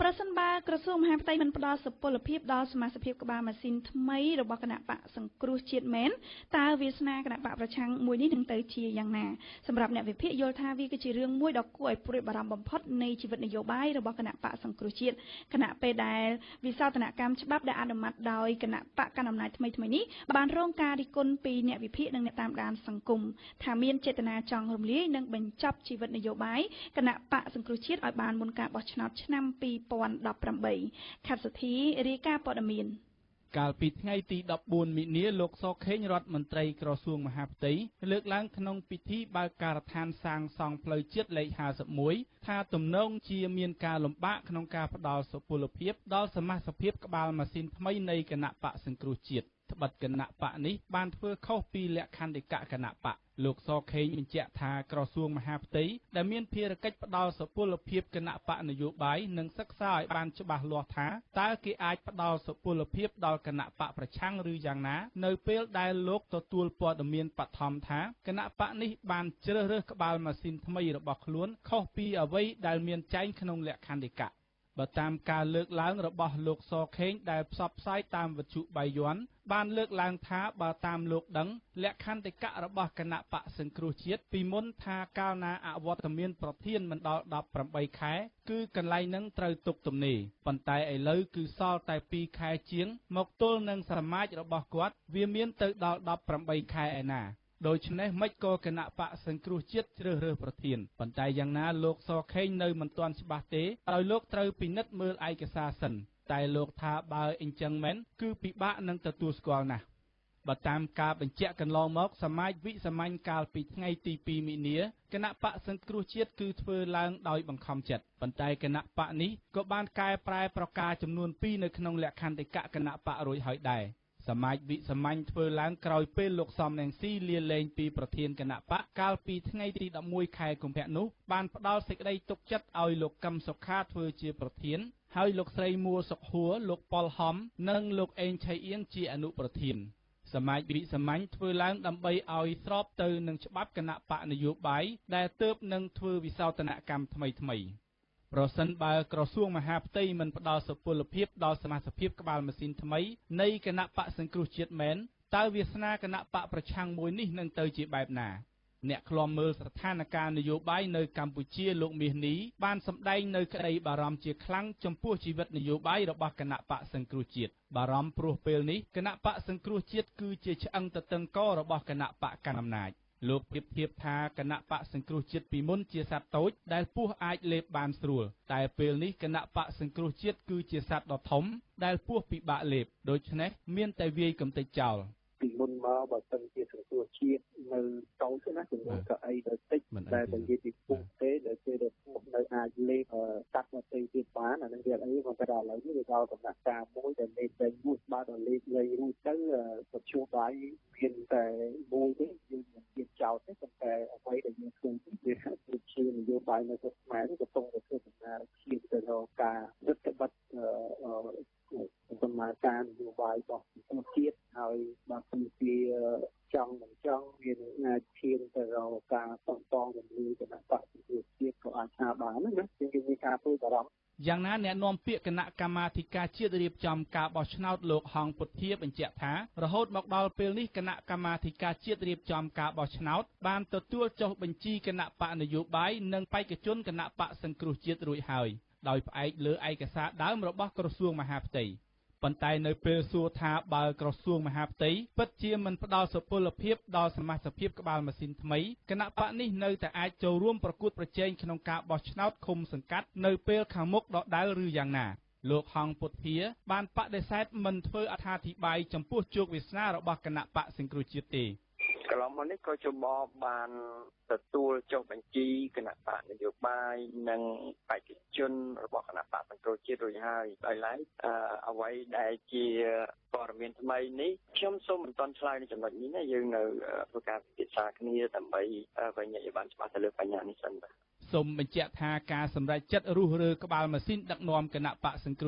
ប្រសិនបើក្រសួងមហាផ្ទៃមិនផ្ដល់សុពលភាពដល់សមាជិកក្បាលម៉ាស៊ីនថ្មីរបស់គណៈបកសង្គ្រោះជាតិមែនតើវាសនាគណៈបកប្រឆាំងមួយនេះនឹងទៅជាយ៉ាងណាសម្រាប់អ្នកវិភាគយល់ថាវាគឺជារឿងមួយដ៏គួរឲ្យព្រួយបារម្ភបំផុតនៃជីវិតនយោបាយរបស់គណៈបកសង្គ្រោះជាតិគណៈពេលដែលវិសោធនកម្មច្បាប់ដែលអនុម័តដោយគណៈបកកណ្ដាលអំណាចថ្មីថ្មីនេះបានរងការរិះគន់ពីអ្នកវិភាគនិងអ្នកតាមដានសង្គមថាមានចេតនាចង់រំលាយនិងបញ្ចប់ជីវិតនយោបាយគណៈបកសង្គ្រោះជាតិឲ្យបានមុនការបោះឆ្នោតឆ្នាំពីរពាន់ដប់ប្រាំបីខេត្តសទ្ធីរាយការណ៍ព័ត៌មានកាលពីថ្ងៃទីដប់បួនមិនិនាលោកសខេងរដ្ឋមន្ត្រីក្រសួងមហាផ្ទៃលើកឡើងក្នុងពិធីបើកការដ្ឋានសាងសង់ផ្លូវជាតិលេខห้าสิบเอ็ดថាទំនងជាមានការលំបាកក្នុងការផ្ដល់សុពលភាពដល់សមាជិកក្បាលម៉ាស៊ីនថ្មីនៃគណៈបកសង្គ្រោះជាតិត្បិតគណៈបកនេះបានធ្វើខុសពីលក្ខន្តិកៈគណៈបកលោកសខេងបញ្ជាក់ថាក្រសួងមហាផ្ទៃដែលមានភារកិច្ចផ្ដល់សុពលភាពគណៈបកនយោបាយនិងសិក្សាឲ្យបានច្បាស់លាស់ថាតើគេអាចផ្ដល់សុពលភាពដល់គណៈបកប្រឆាំងឬយ៉ាងណានៅពេលដែលលោកទទួលព័ត៌មានបឋមថាគណៈបកនេះបានជ្រើសរើសក្បាលម៉ាស៊ីនថ្មីរបស់ខ្លួនខុសពីអ្វីដែលមានចែងក្នុងលក្ខន្តិកៈបើតាមការលើកឡើងរបស់លោកសខេងដែលផ្សព្វផ្សាយតាមវិទ្យុបាយ័នបានលើកឡើងថាបើតាមលោកដឹងលក្ខន្តិកៈរបស់គណៈបកសង្គ្រោះជាតិពីមុនថាកាលណាអវត្តមានប្រធានមិនដល់ដប់ប្រាំបីខែគឺកន្លែងនឹងត្រូវទុកទំនេរប៉ុន្តែឥឡូវគឺសល់តែពីរខែជាងមកទល់នឹងសមាជរបស់គាត់វាមានទៅដល់ដប់ប្រាំបីខែឯណាដូច្នេះមិនក៏គណៈបកសង្គ្រោះជាតិជ្រើសរើសប្រធានប៉ុន្តែយ៉ាងណាលោកសខេងនៅមិនទាន់ច្បាស់ទេដោយលោកត្រូវពិនិត្យមើលឯកសារសិនតែលោកថាបើអញ្ចឹងមែនគឺពិបាកនឹងទទួលស្គាល់ណាស់បើតាមការបញ្ជាក់កន្លងមកសមាជវិសាមញ្ញកាលពីថ្ងៃទីពីរមិនិនាគណៈបកសង្គ្រោះជាតិគឺធ្វើឡើងដោយបង្ខំចិត្តប៉ុន្តែគណៈបកនេះក៏បានកែប្រែប្រការចំនួនពីរនៅក្នុងលក្ខន្តិកៈគណៈបករួចហើយដែរសមាជវិសាមញ្ញធ្វើឡើងក្រោយពេលលោកសំរងស៊ីលាលែងពីប្រធានគណៈបកកាលពីថ្ងៃទីដប់មួយខែកុម្ភៈនោះបានផ្ដល់សេចក្តីទុកចិត្តឲ្យលោកកឹមសុខាធ្វើជាប្រធានហើយលោកស្រីមួសុខហួរលោកប៉ុលហំនិងលោកអេងឆៃអៀងជាអនុប្រធានសមាជវិសាមញ្ញធ្វើឡើងដើម្បីឲ្យស្របទៅនឹងច្បាប់គណៈបកនយោបាយដែលទើបនឹងធ្វើវិសោធនកម្មថ្មីថ្មីប្រសិនបើក្រសួងមហាផ្ទៃមិនផ្ដល់សុពលភាពដល់សមាជិកក្បាលម៉ាស៊ីនថ្មីនៃគណៈបកសង្គ្រោះជាតិមែនតើវាសនាគណៈបកប្រឆាំងមួយនេះនឹងទៅជាបែបណាអ្នកឃ្លាំមើលស្ថានភាពនយោបាយនៅកម្ពុជាលោកមាសនីបានសម្ដែងនៅក្តីបារម្ភជាខ្លាំងចំពោះជីវិតនយោបាយរបស់គណៈបកសង្គ្រោះជាតិបារម្ភព្រោះពេលនេះគណៈបកសង្គ្រោះជាតិគឺជាឆ្អឹងទទឹងករបស់គណៈបកកណ្ដាលអំណាចលោកប្រៀបធៀបថាគណៈបកសង្គ្រោះជាតិពីមុនជាសត្វតូចដែលពស់អាចលេបបានស្រួលតែពេលនេះគណៈបកសង្គ្រោះជាតិគឺជាសត្វដ៏ធំដែលពស់ពិបាកលេបដូច្នេះមានតែវាយកំទេចចោលពីមុនមកបើសិនជាសង្គ្រោះជាតិនៅតូចណាចំនួនកៅអីដល់តិចតែបើនិយាយពីពុះទេដែលគេដែលពុះនៅអាចលេបកាត់មកទៅទៀតបានអានឹងវាអីប៉ុន្តែដល់ឥឡូវនេះវាដល់ដំណាក់កាលមួយដែលលេបទៅមួយបើដល់លេបលេរួចទៅប្រជុំបាយមានតែមួយទេយើងមិនទៀតចោលទេប៉ុន្តែអ្វីដែលយើងឃើញវាគឺជានយោបាយនៅក្នុងខ្មែរនេះកំពុងតែធ្វើដំណើរឈានទៅរកការរដ្ឋបတ်ដំណើរការនយោបាយរបស់ជាតិហើយបើសិនជាចង់មិនចង់វានឹងអាចឈានទៅរកការបន្តតរំលាយគណៈបកប្រជាជាតិក៏អាចថាបានណាយើងមានការព្រួយបារម្ភយ៉ាងណាអ្នកនាំពាក្យគណៈកម្មាធិការជាតិរៀបចំការបោះឆ្នោតលោកហងពុទ្ធាបញ្ជាក់ថារហូតមកដល់ពេលនេះគណៈកម្មាធិការជាតិរៀបចំការបោះឆ្នោតបានទទួលចុះបញ្ជីគណៈបកនយោបាយនិងបេក្ខជនគណៈបកសង្គ្រោះជាតិរួចហើយដោយផ្អែកលើឯកសារដើមរបស់ក្រសួងមហាផ្ទៃប៉ុន្តែនៅពេលសួរថាបើក្រសួងមហាផ្ទៃពិតជាមិនផ្ដល់សុពលភាពដល់សមាជិកក្បាលម៉ាស៊ីនថ្មីគណៈបកនេះនៅតែអាចចូលរួមប្រកួតប្រជែងក្នុងការបោះឆ្នោតឃុំសង្កាត់នៅពេលខាងមុខដដែលឬយ៉ាងណាលោកហងពុទ្ធាបានបដិសេធមិនធ្វើអត្ថាធិប្បាយចំពោះជោគវាសនារបស់គណៈបកសង្គ្រោះជាតិទេកន្លងមកនេះក៏ជបបានទទួលចុះបញ្ជីគណៈបកនយោបាយនិងបេក្ខជនរបស់គណៈបកសង្គ្រោះជាតិរួចហើយដោយឡែកអ្វីដែលជាព័ត៌មានថ្មីនេះខ្ញុំសូមមិនទាន់ឆ្លើយនៅចំណុចនេះណាយើងនៅធ្វើការពិភាក្សាគ្នាដើម្បីវិនិច្ឆ័យឲ្យបានច្បាស់ទៅលើបញ្ហានេះសិនបាទសូមបញ្ជាក់ថាការសម្រេចចិត្តរុះរើក្បាលម៉ាស៊ីនដឹកនាំគណៈបកសង្គ្រោះជាតិ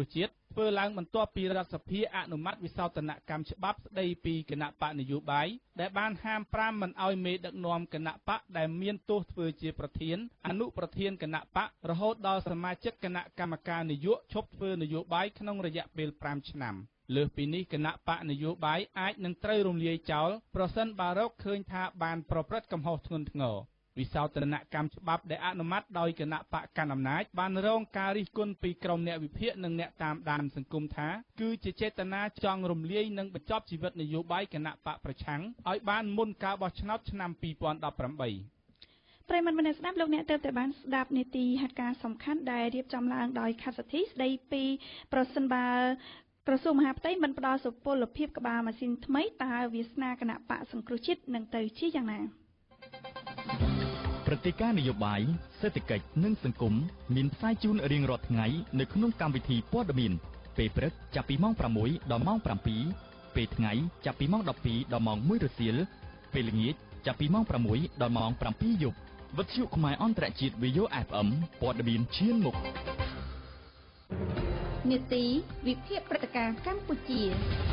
ធ្វើឡើងបន្ទាប់ពីរដ្ឋសភាអនុម័តវិសោធនកម្មច្បាប់ស្ដីពីគណៈបកនយោបាយដែលបានហាមប្រាមមិនឲ្យមេដឹកនាំគណៈបកដែលមានទោសធ្វើជាប្រធានអនុប្រធានគណៈបករហូតដល់សមាជិកគណៈកម្មការនយោបាយឈប់ធ្វើនយោបាយក្នុងរយៈពេលប្រាំឆ្នាំលើសពីនេះគណៈបកនយោបាយអាចនឹងត្រូវរំលាយចោលប្រសិនបើរកឃើញថាបានប្រព្រឹត្តកំហុសធ្ងន់ធ្ងរវិសោធនកម្មច្បាប់ដែលអនុម័តដោយគណៈបកកណ្ដាលអំណាចបានរងការរិះគន់ពីក្រុមអ្នកវិភាគនិងអ្នកតាមដានសង្គមថាគឺជាចេតនាចង់រំលាយនិងបញ្ចប់ជីវិតនយោបាយគណៈបកប្រឆាំងឲ្យបានមុនការបោះឆ្នោតឆ្នាំពីរពាន់ដប់ប្រាំបីប្រិមត្តមនស្សស្ដាប់លោកអ្នកទើបតែបានស្ដាប់នីតិហេតុការណ៍សំខាន់ដែលរៀបចំឡើងដោយខាត់សទ្ធីស្ដីពីប្រសិនបើក្រសួងមហាផ្ទៃមិនផ្ដល់សុពលភាពក្បាលម៉ាស៊ីនថ្មីតើវាសនាគណៈបកសង្គ្រោះជាតិនឹងទៅជាយ៉ាងណាព្រឹត្តិការណ៍នយោបាយសេដ្ឋកិច្ចនិងសង្គមមានផ្សាយជូនរៀងរាល់ថ្ងៃនៅក្នុងកម្មវិធីព័ត៌មានពេលព្រឹកចាប់ពីម៉ោងប្រាំមួយដល់ម៉ោងប្រាំពីរពេលថ្ងៃចាប់ពីម៉ោងដប់ពីរដល់ម៉ោងមួយរសៀលពេលល្ងាចចាប់ពីម៉ោងប្រាំមួយដល់ម៉ោងប្រាំពីរយប់វិទ្យុខ្មែរអន្តរជាតិ វី អូ អេហ្វ អេម ព័ត៌មានឈានមុខនីតិវិភាគព្រឹត្តិការណ៍កម្ពុជា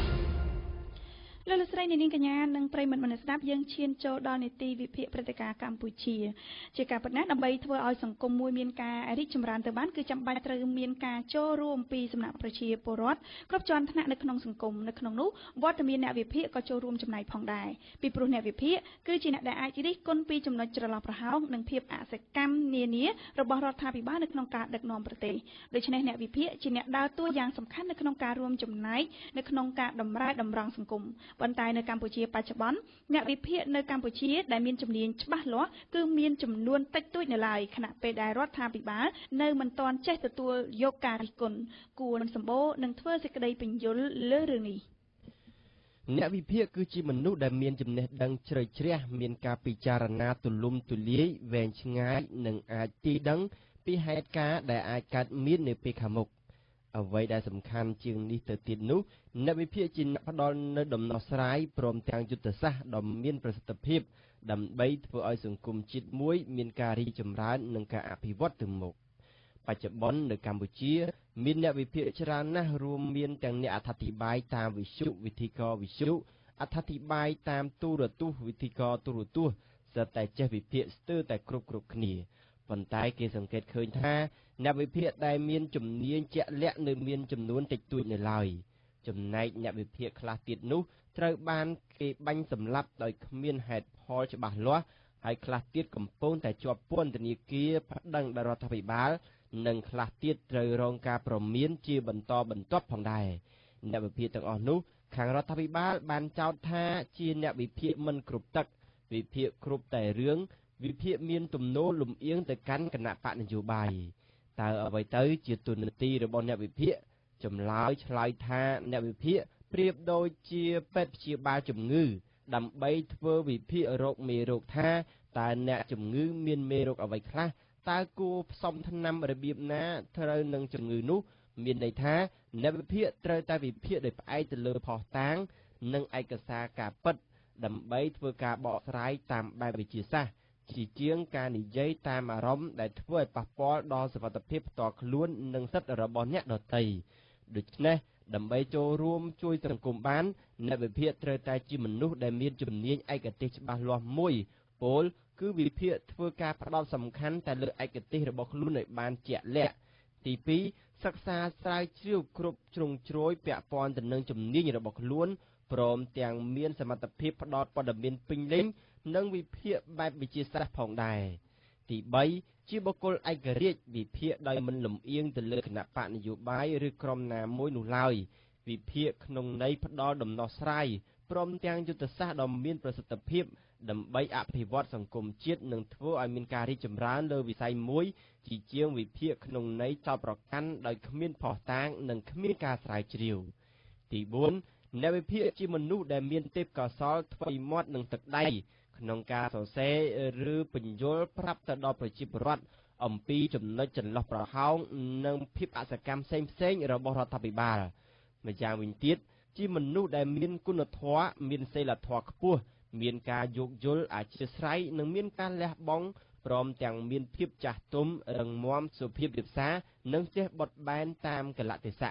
លោកស្រីនាងកញ្ញានិងប្រិមត្តមនស្សស្ដាប់យើងឈានចូលដល់នីតិវិភាគព្រឹត្តិការណ៍កម្ពុជាជាការពិតណាស់ដើម្បីធ្វើឲ្យសង្គមមួយមានការរីកចម្រើនទៅបានគឺចាំបាច់ត្រូវមានការចូលរួមពីសំណាក់ប្រជាពលរដ្ឋគ្រប់ជាន់ថ្នាក់នៅក្នុងសង្គមនៅក្នុងនោះវត្តមានអ្នកវិភាគក៏ចូលរួមចំណែកផងដែរពីព្រោះអ្នកវិភាគគឺជាអ្នកដែលអាចរិះគន់ពីចំណុចច្រឡំប្រហោងនិងភាពអសកម្មនានារបស់រដ្ឋាភិបាលនៅក្នុងការដឹកនាំប្រទេសដូច្នេះអ្នកវិភាគជាអ្នកដើរតួយ៉ាងសំខាន់នៅក្នុងការរួមចំណែកនៅក្នុងការតម្រែតម្រង់សង្គមប៉ុន្តែនៅកម្ពុជាបច្ចុប្បន្នអ្នកវិភាគនៅកម្ពុជាដែលមានជំនាញច្បាស់លាស់គឺមានចំនួនតិចតួចនៅឡើយខណៈពេលដែលរដ្ឋាភិបាលនៅមិនទាន់ចេះទទួលយកការរិះគន់គួរនឹងសម្បូរនឹងធ្វើសេចក្តីពន្យល់លើរឿងនេះអ្នកវិភាគគឺជាមនុស្សដែលមានចំណេះដឹងជ្រៅជ្រះមានការពិចារណាទូលំទូលាយវែងឆ្ងាយនិងអាចទីដឹងពីហេតុការណ៍ដែលអាចកើតមាននៅពេលខាងមុខអ្វីដែលសំខាន់ជាងនេះទៅទៀតនោះអ្នកវិភាគជាអ្នកផ្ដល់នូវដំណោះស្រាយព្រមទាំងយុទ្ធសាស្ត្រដ៏មានប្រសិទ្ធភាពដើម្បីធ្វើឲ្យសង្គមជាតិមួយមានការរីកចម្រើននិងការអភិវឌ្ឍទៅមុខបច្ចុប្បន្ននៅកម្ពុជាមានអ្នកវិភាគច្រើនណាស់រួមមានទាំងអ្នកអត្ថាធិប្បាយតាមវិទ្យុវិទ្យុវិទ្យុអត្ថាធិប្បាយតាមទូរទស្សន៍វិទ្យុទូរទស្សន៍ស្ទើរតែចេះវិភាគស្ទើរតែគ្រប់គ្រប់គ្នាប៉ុន្តែគេសង្កេតឃើញថាអ្នកវិភាគដែលមានជំនាញជាក់លាក់នៅមានចំនួនតិចតួចនៅឡើយចំណែកអ្នកវិភាគខ្លះទៀតនោះត្រូវបានគេបាញ់សម្លាប់ដោយគ្មានហេតុផលច្បាស់លាស់ហើយខ្លះទៀតកំពុងតែជាប់ពន្ធនាគារប្តឹងដល់រដ្ឋាភិបាលនិងខ្លះទៀតត្រូវរងការព្រមានជាបន្តបន្ទាប់ផងដែរអ្នកវិភាគទាំងអស់នោះខាងរដ្ឋាភិបាលបានចោទថាជាអ្នកវិភាគមិនគ្រប់ទឹកវិភាគគ្រប់តែរឿងវិភាគមានទំនោរលំអៀងទៅកាន់គណៈបកនយោបាយតើអ្វីទៅជាទូនាទីរបស់អ្នកវិភាគចម្លើយឆ្លើយថាអ្នកវិភាគប្រៀបដូចជាពេទ្យព្យាបាលជំងឺដើម្បីធ្វើវិភាគរោគមេរោគថាតើអ្នកជំងឺមានមេរោគអ្វីខ្លះតើគួរផ្សំថ្នាំរបៀបណាត្រូវនឹងជំងឺនោះមានន័យថាអ្នកវិភាគត្រូវតែវិភាគដោយផ្អែកទៅលើភស្តុតាងនិងឯកសារការពិតដើម្បីធ្វើការបកស្រាយតាមបែបវិទ្យាសាស្ត្រជាជាងការនិយាយតាមអារម្មណ៍ដែលធ្វើឲ្យប៉ះពាល់ដល់សុវត្ថិភាពផ្ទាល់ខ្លួននិងសិទ្ធិរបស់អ្នកដទៃដូច្នេះដើម្បីចូលរួមជួយសង្គមបានអ្នកវិភាគត្រូវតែជាមនុស្សដែលមានជំនាញឯកទេសច្បាស់លាស់មួយពោលគឺវិភាគធ្វើការផ្ដោតសំខាន់តែលើឯកទេសរបស់ខ្លួនឲ្យបានជាក់លាក់ទីពីរសិក្សាស្រាវជ្រាវគ្រប់ជ្រុងជ្រោយពាក់ព័ន្ធទៅនឹងជំនាញរបស់ខ្លួនព្រមទាំងមានសមត្ថភាពផ្ដល់ព័ត៌មានពេញលេញនិងវិភាគបែបវិទ្យាសាស្ត្រផងដែរទីបីជាបុគ្គលឯករាជ្យវិភាគដោយមិនលំអៀងទៅលើគណៈបកនយោបាយឬក្រុមណាមួយនោះឡើយវិភាគក្នុងន័យផ្ដល់ដំណោះស្រាយព្រមទាំងយុទ្ធសាស្ត្រដ៏មានប្រសិទ្ធភាពដើម្បីអភិវឌ្ឍសង្គមជាតិនិងធ្វើឲ្យមានការរីកចម្រើនលើវិស័យមួយជាជាងវិភាគក្នុងន័យចោទប្រកាន់ដោយគ្មានភស្តុតាងនិងគ្មានការស្រាវជ្រាវទីបួនអ្នកវិភាគជាមនុស្សដែលមានទេពកោសល្យថ្មីមាត់និងទឹកដៃក្នុងការសរសេរឬពន្យល់ប្រាប់ទៅដល់ប្រជាពលរដ្ឋអំពីចំណុចចន្លោះប្រហោងនិងភាពអសកម្មផ្សេងៗរបស់រដ្ឋាភិបាលម្យ៉ាងវិញទៀតជាមនុស្សដែលមានគុណធម៌មានសីលធម៌ខ្ពស់មានការយោគយល់អធ្យាស្រ័យនិងមានការលះបង់ព្រមទាំងមានភាពចាស់ទុំរឹងមាំសុភាពរាបសារនិងចេះបត់បែនតាមកលៈទេសៈ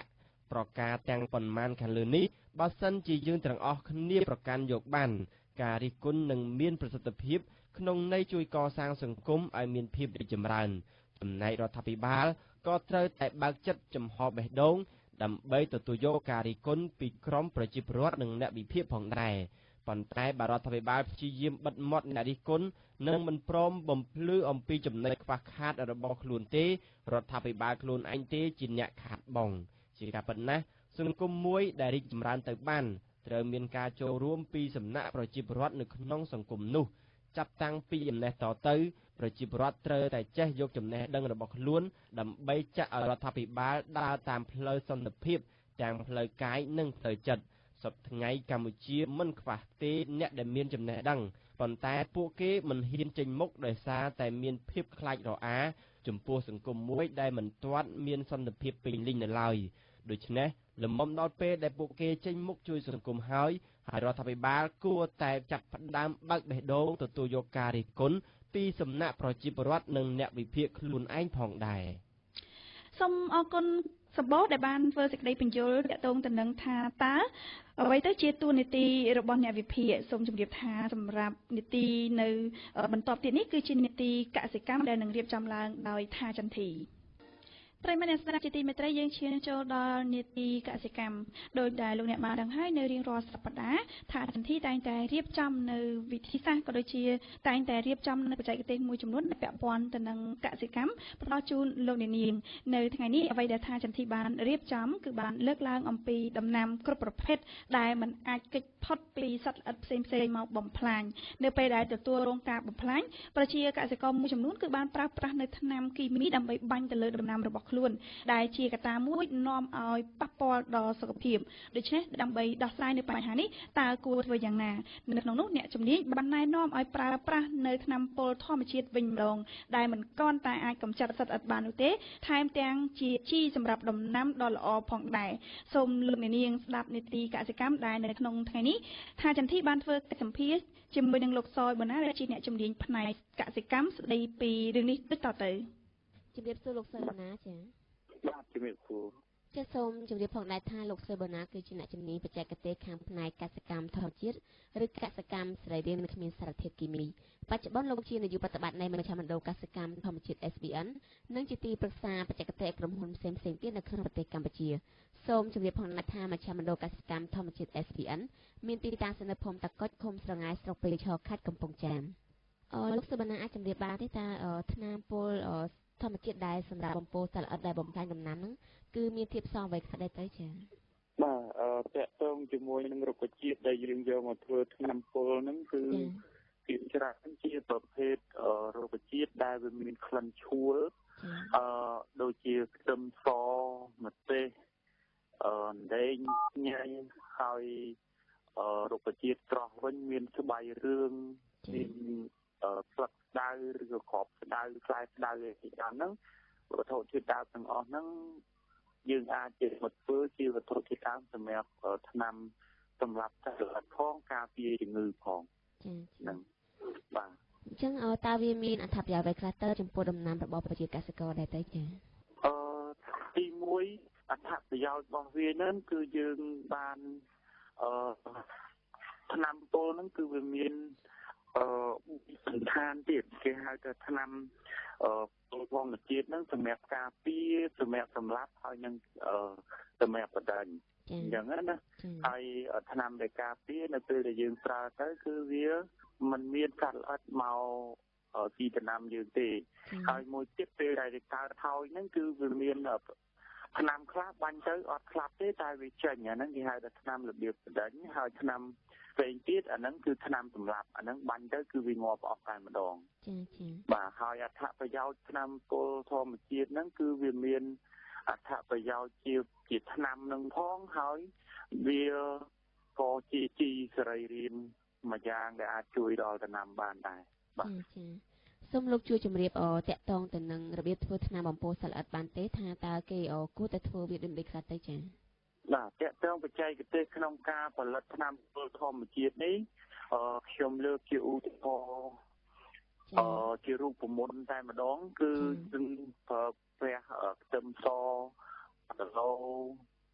ប្រការទាំងប៉ុន្មានខាងលើនេះបើសិនជាយើងទាំងអស់គ្នាប្រកាន់យកបានការរិះគន់នឹងមានប្រសិទ្ធភាពក្នុងន័យជួយកសាងសង្គមឲ្យមានភាពរីកចម្រើនចំណែករដ្ឋាភិបាលក៏ត្រូវតែបើកចិត្តចំហបេះដូងដើម្បីទទួលយកការរិះគន់ពីក្រុមប្រជាពលរដ្ឋនិងអ្នកវិភាគផងដែរប៉ុន្តែបើរដ្ឋាភិបាលព្យាយាមបិទមាត់អ្នករិះគន់និងមិនព្រមបំភ្លឺអំពីចំណុចខ្វះខាតរបស់ខ្លួនទេរដ្ឋាភិបាលខ្លួនឯងទេជាអ្នកខាតបង់ជាការពិតណាស់សង្គមមួយដែលរីកចម្រើនទៅបានត្រូវមានការចូលរួមពីសំណាក់ប្រជាពលរដ្ឋនៅក្នុងសង្គមនោះចាប់តាំងពីចំណេះតទៅប្រជាពលរដ្ឋត្រូវតែចេះយកចំណេះដឹងរបស់ខ្លួនដើម្បីចាក់ឲ្យរដ្ឋាភិបាលដើរតាមផ្លូវសន្តិភាពទាំងផ្លូវកាយនិងផ្លូវចិត្តសពថ្ងៃកម្ពុជាមិនខ្វះទេអ្នកដែលមានចំណេះដឹងប៉ុន្តែពួកគេមិនហ៊ានចេញមុខដោយសារតែមានភាពខ្លាចរអាចំពោះសង្គមមួយដែលមិនទាន់មានសន្តិភាពពេញលេញនៅឡើយដូច្នេះលំមដល់ពេលដែលពួកគេចេញមុខជួយសង្គមហើយហើយរដ្ឋាភិបាលគួរតែចាប់ផ្ដើមបើកបេះដូងទទួលយកការរិះគន់ពីសំណាក់ប្រជាពលរដ្ឋនិងអ្នកវិភាគខ្លួនឯងផងដែរសូមអរគុណសម្បូរដែលបានធ្វើសេចក្តីបញ្យលទាក់ទងទៅនឹងថាតើអ្វីទៅជាតួនាទីរបស់អ្នកវិភាគសូមជម្រាបថាសម្រាប់នីតិនៅបន្ទាប់ទៀតនេះគឺជានីតិកសិកម្មដែលនឹងរៀបចំឡើងដោយថាចន្ទធីប្រិមត្តអ្នកស្ដាប់ជាទីមេត្រីយើងឈានចូលដល់នីតិកសិកម្មដោយដែលលោកអ្នកបានដឹងហើយនៅរៀងរាល់សប្តាហ៍ថាចន្ទធីតែងតែរៀបចំនៅវិធីសាស្ត្រក៏ដូចជាតែងតែរៀបចំនៅបច្ចេកទេសមួយចំនួនដែលពាក់ព័ន្ធទៅនឹងកសិកម្មផ្ដល់ជូនលោកអ្នកនាងនៅថ្ងៃនេះអ្វីដែលថាចន្ទធីបានរៀបចំគឺបានលើកឡើងអំពីដំណាំគ្រប់ប្រភេទដែលมันអាចគេចផុតពីសត្វល្អិតផ្សេងផ្សេងមកបំផ្លាញនៅពេលដែលទទួលរងការបំផ្លាញប្រជាកសិករមួយចំនួនគឺបានប្រើប្រាស់នៅថ្នាំគីមីដើម្បីបាញ់ទៅលើដំណាំរបស់ខ្លួនដែលជាកត្តាមួយនាំឲ្យប៉ះពាល់ដល់សុខភាពដូច្នេះដើម្បីដោះស្រាយនៅបញ្ហានេះតើគួរធ្វើយ៉ាងណានៅក្នុងនោះអ្នកជំនាញបានណែនាំឲ្យប្រើប្រាស់នៅថ្នាំពុលធម្មជាតិវិញម្ដងដែលមិនគ្រាន់តែអាចកម្ចាត់សត្វល្អិតបាននោះទេថែមទាំងជាជីសម្រាប់ដំណាំដ៏ល្អផងដែរសូមលោកអ្នកនាងស្ដាប់នីតិកសិកម្មដែលនៅក្នុងថ្ងៃនេះថាចន្ទធីបានធ្វើកិច្ចសម្ភាសន៍ជាមួយនឹងលោកសយបូណាដែលជាអ្នកជំនាញផ្នែកកសិកម្មស្ដីពីរឿងនេះដូចតទៅជំរាបសួរលោកសយបូណាចា៎បាទជំរាបសួរចាសសូមជម្រាបផងដែរថាលោកសយបូណាគឺជាអ្នកជំនាញបច្ចេកទេសខាងផ្នែកកសិកម្មធម្មជាតិឬកសិកម្មសរីរាង្គនិងគ្មានសារធាតុគីមីបច្ចុប្បន្នលោកជានាយកប្រតិបត្តិនៃមជ្ឈមណ្ឌលកសិកម្មធម្មជាតិ เอส บี เอ็น និងជាទីប្រឹក្សាបច្ចេកទេសក្រុមហ៊ុនផ្សេងៗទៀតនៅក្នុងប្រទេសកម្ពុជាសូមជម្រាបផងដែរថាមជ្ឈមណ្ឌលកសិកម្មធម្មជាតិ เอส บี เอ็น មានទីតាំងនៅភូមិតាកុចឃុំស្រងាយស្រុកព្រៃឈរខេត្តកំពង់ចាមអឺលោកសយបូណាអាចជម្រាបបានទេថាថ្នាំពុលធម្មជាតិដែលសម្រាប់បំពុលសត្វល្អិតដែលបំផ្លាញដំណាំហ្នឹងគឺមានធាតុផ្សំអ្វីខ្លះដែរទៅចា៎បាទអឺតកតងជាមួយនឹងរុក្ខជាតិដែលយើងយកមកធ្វើថ្នាំពុលហ្នឹងគឺភាគច្រើនជាប្រភេទរុក្ខជាតិដែលវាមានក្លិនឆួលអឺដូចជាខ្ទឹមសម្ទេសអឺដែងញ៉ៃហើយអឺរុក្ខជាតិស្រស់វិញមានស្បៃរឿងមានអឺស្លឹកស្ដៅឬក៏ក្របស្ដៅខ្សែស្ដៅអីជាដើមហ្នឹងវត្ថុធាតុដើមទាំងអស់ហ្នឹងយើងអាចជាមកធ្វើជាវត្ថុធាតុដើមសម្រាប់ថ្នាំសម្រាប់សត្វល្អិតផងការពារជំងឺផងហ្នឹងបាទអញ្ចឹងតើវាមានអត្ថប្រយោជន៍អ្វីខ្លះទៅចំពោះដំណាំរបស់ប្រជាកសិករដែរទៅចា៎អឺទីមួយអត្ថប្រយោជន៍របស់វាហ្នឹងគឺយើងបានអឺថ្នាំពុលហ្នឹងគឺវាមានអឺសន្តានទៀតគេហៅថាថ្នាំអឺពុលធម្មជាតិហ្នឹងសម្រាប់ការពារសម្រាប់សម្លាប់ហើយនឹងអឺសម្រាប់បដិញអញ្ចឹងណាហើយថ្នាំដែលការពារនៅពេលដែលយើងប្រើទៅគឺវាมันមានសត្វល្អិតមកទីដំណាំយើងទេហើយមួយទៀតពេលដែលវាកើតហើយហ្នឹងគឺវាមានថ្នាំខ្លះបាញ់ទៅអត់ស្លាប់ទេតែវាចេញអាហ្នឹងគេហៅថាថ្នាំរបៀបបដិញហើយថ្នាំផ្សេងទៀតអាហ្នឹងគឺថ្នាំសម្លាប់អាហ្នឹងបាញ់ទៅគឺវាងាប់អស់តែម្ដងចា៎ចា៎បាទហើយអត្ថប្រយោជន៍ថ្នាំពុលធម្មជាតិហ្នឹងគឺវាមានអត្ថប្រយោជន៍ជាជាថ្នាំនឹងផងហើយវាក៏ជាជីសរីរាង្គមួយយ៉ាងដែលអាចជួយដល់ដំណាំបានដែរបាទចា៎សូមលោកជួយជម្រាបអតាក់ទងទៅនឹងរបៀបធ្វើថ្នាំបំពុលសត្វល្អិតបានទេថាតើគេគួរតែធ្វើវាដូចខ្លះទៅចា៎បាទតាក់ទងបច្ចេកទេសក្នុងការផលិតថ្នាំពុលធម្មជាតិនេះអឺខ្ញុំលើកជាឧទាហរណ៍អឺជារូបមន្តតែម្ដងគឺយើងប្រើប្រាស់ខ្ទឹមសគីឡូ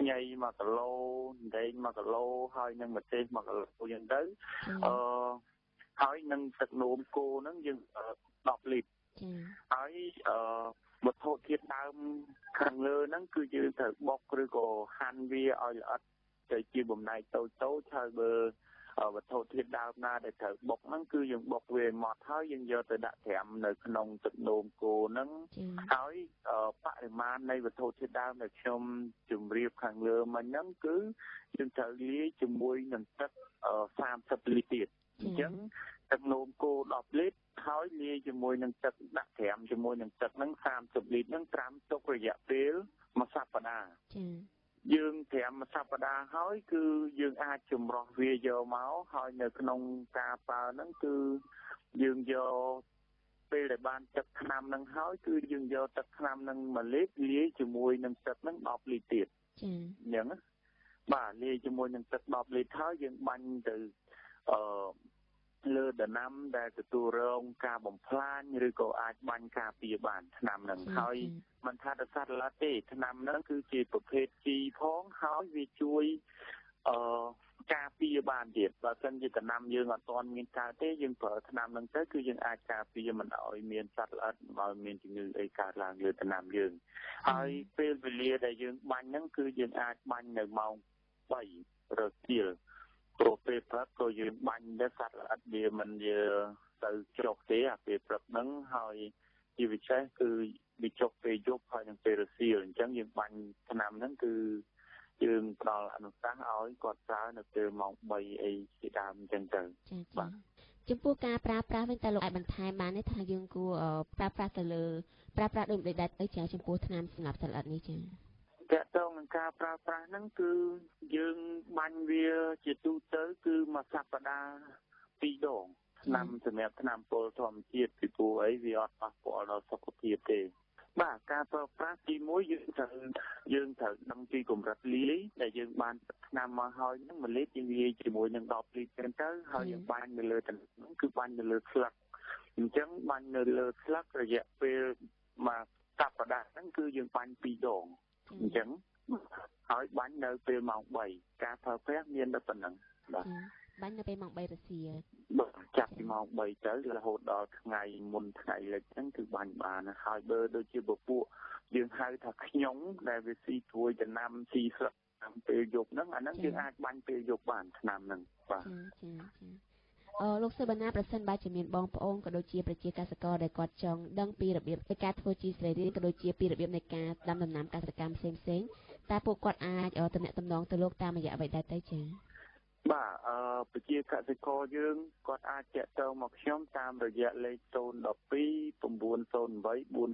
ខ្ញីមួយគីឡូដែងមួយគីឡូហើយនឹងម្ទេសមួយគីឡូយ៉ាងទៅអឺហើយនឹងទឹកនោមគោហ្នឹងយើងដប់លីត្រហើយអឺវត្ថុធាតុដើមខាងលើហ្នឹងគឺយើងត្រូវបុកឬក៏ហាន់វាឲ្យល្អិតទៅជាបំណែកតូចតូចហើយបើវត្ថុធាតុដើមណាដែលត្រូវបុកហ្នឹងគឺយើងបុកវាម៉ត់ហើយយើងយកទៅដាក់ត្រាំនៅក្នុងទឹកនោមគោហ្នឹងហើយបរិមាណនៃវត្ថុធាតុដើមដែលខ្ញុំជម្រាបខាងលើមិញហ្នឹងគឺយើងត្រូវលាយជាមួយនឹងទឹកសាមសិបលីត្រទៀតអញ្ចឹងទឹកនោមគោដប់លីត្រហើយលាយជាមួយនឹងទឹកដាក់ត្រាំជាមួយនឹងទឹកហ្នឹងសាមសិបលីត្រហ្នឹងត្រាំទុករយៈពេលមួយសប្តាហ៍ចា៎យើងត្រាំមួយសប្តាហ៍ហើយគឺយើងអាចចម្រោះវាយកមកហើយនៅក្នុងការប្រើហ្នឹងគឺយើងយកពេលដែលបានទឹកថ្នាំហ្នឹងហើយគឺយើងយកទឹកថ្នាំហ្នឹងមួយលីត្រលាយជាមួយនឹងទឹកហ្នឹងដប់លីត្រទៀតចា៎អញ្ចឹងបាទលាយជាមួយនឹងទឹកដប់លីត្រហើយយើងបាញ់ទៅអឺលើដំណាំដែលទទួលរងការបំផ្លាញឬក៏អាចបាញ់ការពារបានថ្នាំហ្នឹងហើយមិនថាតែសត្វល្អិតទេថ្នាំហ្នឹងគឺជាប្រភេទជីផងហើយវាជួយអឺការពារបានទៀតបើមិនជាដំណាំយើងអត់ទាន់មានកើតទេយើងប្រើថ្នាំហ្នឹងទៅគឺយើងអាចការពារមិនឲ្យមានសត្វល្អិតមិនឲ្យមានជំងឺអីកើតឡើងលើដំណាំយើងហើយពេលវេលាដែលយើងបាញ់ហ្នឹងគឺយើងអាចបាញ់នៅម៉ោងបីរសៀលព្រោះពេលព្រឹកក៏យើងបាញ់ដែរសត្វល្អិតវាមិនវាទៅចុះទេអាពេលព្រឹកហ្នឹងហើយជាពិសេសគឺវាចុះពេលយប់ហើយនឹងពេលរសៀលអញ្ចឹងយើងបាញ់ថ្នាំហ្នឹងគឺយើងផ្ដល់អនុសាសន៍ឲ្យគាត់ប្រើនៅពេលម៉ោងបីអីជាដើមអញ្ចឹងទៅបាទចំពោះការប្រើប្រាស់វិញតើលោកអាចបន្ថែមបានទេថាយើងគួរប្រើប្រាស់ទៅលើប្រើប្រាស់ដូចដូចដែរទៅចាចំពោះថ្នាំសម្រាប់សត្វល្អិតនេះចាតកតងនឹងការប្រើប្រាស់ហ្នឹងគឺយើងបាញ់វាជាទូទៅគឺមួយសប្តាហ៍ពីរដងថ្នាំសម្រាប់ថ្នាំពុលធម្មជាតិពីព្រោះអីវាអត់ប៉ះពាល់ដល់សុខភាពទេបាទការប្រើប្រាស់ទីមួយយើងត្រូវយើងត្រូវដឹងពីកម្រិតលាយដែលយើងបានថ្នាំមកហើយហ្នឹងមួយលីត្រយើងលាយជាមួយនឹងដប់លីត្រទៅហើយយើងបាញ់នៅលើទឹកហ្នឹងគឺបាញ់នៅលើស្លឹកអញ្ចឹងបាញ់នៅលើស្លឹករយៈពេលមួយសប្តាហ៍ហ្នឹងគឺយើងបាញ់ពីរដងអញ្ចឹងហើយបាញ់នៅពេលម៉ោងបីការប្រើប្រាស់មានតែប៉ុណ្្នឹងបាទបាញ់នៅពេលម៉ោងបីរសៀលបាទចាប់ពីម៉ោងបីទៅរហូតដល់ថ្ងៃមុនថ្ងៃលិចហ្នឹងគឺបាញ់បានហើយបើដូចជាពពួកយើងហៅថាខ្ញុងដែលវាស៊ីព្រួយចំណាំស៊ីស្លឹកតាមពេលយប់ហ្នឹងអាហ្នឹងយើងអាចបាញ់ពេលយប់បានឆ្នាំហ្នឹងបាទចាចាចាអឺលោកសុបិណាប្រសិនបើជាមានបងប្អូនក៏ដូចជាប្រជាកសិករដែលគាត់ចង់ដឹងពីរបៀបនៃការធ្វើជីស្រីរានក៏ដូចជាពីរបៀបនៃការដាំដំណាំកសិកម្មផ្សេងផ្សេងតើពួកគាត់អាចតំណែងតំណងទៅលោកតាមរយៈអ្វីដែរទៅចាបាទអឺប្រជាកសិករយើងគាត់អាចតាក់ទងមកខ្ញុំតាមរយៈលេខศูนย์ một hai 9 0 8 4 9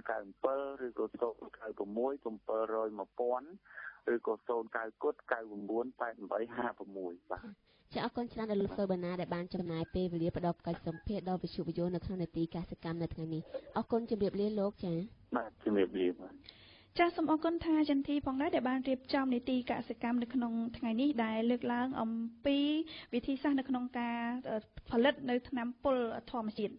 7ឬក៏ศูนย์ 9 6 7 0 0 1000ឬក៏ศูนย์ 9 9 9 8 8 5 6បាទចាអរគុណច្រើនដល់លោកសុបិណាដែលបានចំណាយពេលវេលាផ្ដល់កិច្ចសម្ភាសន៍ដល់វិទ្យុវិទ្យុនៅក្នុងនេតិកសិកម្មនៅថ្ងៃនេះអរគុណជម្រាបលាលោកចាបាទជម្រាបលាបាទចាសសូមអរគុណថាចន្ទធីផងដែរដែលបានរៀបចំនីតិកសិកម្មនៅក្នុងថ្ងៃនេះដែលលើកឡើងអំពីវិធីសាស្ត្រនៅក្នុងការផលិតនៅថ្នាំពុលធម្មជាតិ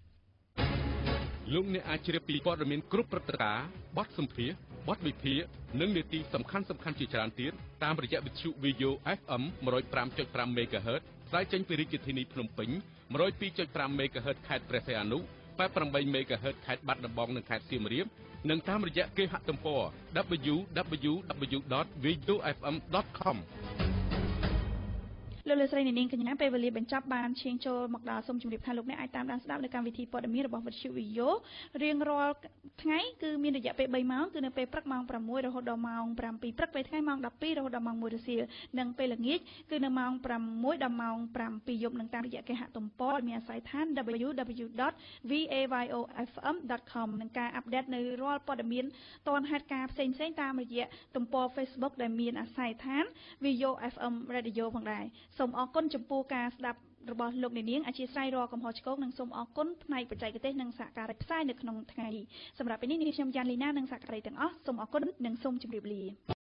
លោកអ្នកអាចជ្រាបពីព័ត៌មានគ្រប់ព្រឹត្តិការណ៍បទសម្ភាសន៍បទវិភាគនិងនីតិសំខាន់សំខាន់ជាច្រើនទៀតតាមរយៈវិទ្យុ វីយ៉ូ អេហ្វ អឹម một không năm chấm năm មេហ្គាហឺត ផ្សាយចេញពីរាជធានីភ្នំពេញ một không hai chấm năm មេហ្គាហឺត ខេត្តព្រះសីហនុ 八十八 មេហ្គាហឺត ខេត្តបាត់ដំបងនិងខេត្តសៀមរាបនិងតាមរយៈគេហទំព័រ double-u double-u double-u dot v a y o f m dot com លោកលោកស្រីនាងកញ្ញាពេលវេលាបញ្ចប់បានឈានចូលមកដល់សូមជម្រាបថាលោកអ្នកអាចតាមដានស្ដាប់នៅកម្មវិធីព័ត៌មានរបស់វិទ្យុវីយ៉ូរៀងរាល់ថ្ងៃគឺមានរយៈពេលបីម៉ោងគឺនៅពេលព្រឹកម៉ោងប្រាំមួយរហូតដល់ម៉ោងប្រាំពីរព្រឹកពេលថ្ងៃម៉ោងដប់ពីររហូតដល់ម៉ោងមួយរសៀលនិងពេលល្ងាចគឺនៅម៉ោងប្រាំមួយដល់ម៉ោងប្រាំពីរយប់និងតាមរយៈគេហទំព័រមានអាស័យដ្ឋាន double-u double-u double-u dot v a y o f m dot com និងការអាប់ដេតនៅរាល់ព័ត៌មានទាន់ហេតុការណ៍ផ្សេងៗតាមរយៈទំព័រ Facebook ដែលមានអាស័យដ្ឋាន VAYO เอฟ เอ็ม Radio ផងដែរសូមអរគុណចំពោះការស្ដាប់របស់លោកអ្នកនាងអធិស្ឋានរកកំហុសឆ្គងនិងសូមអរគុណផ្នែកបច្ចេកទេសនិងសហការីផ្សាយនៅក្នុងថ្ងៃនេះសម្រាប់ពេលនេះនាងខ្ញុំយ៉ាន់លីណានិងសហការីទាំងអស់សូមអរគុណនិងសូមជម្រាបលា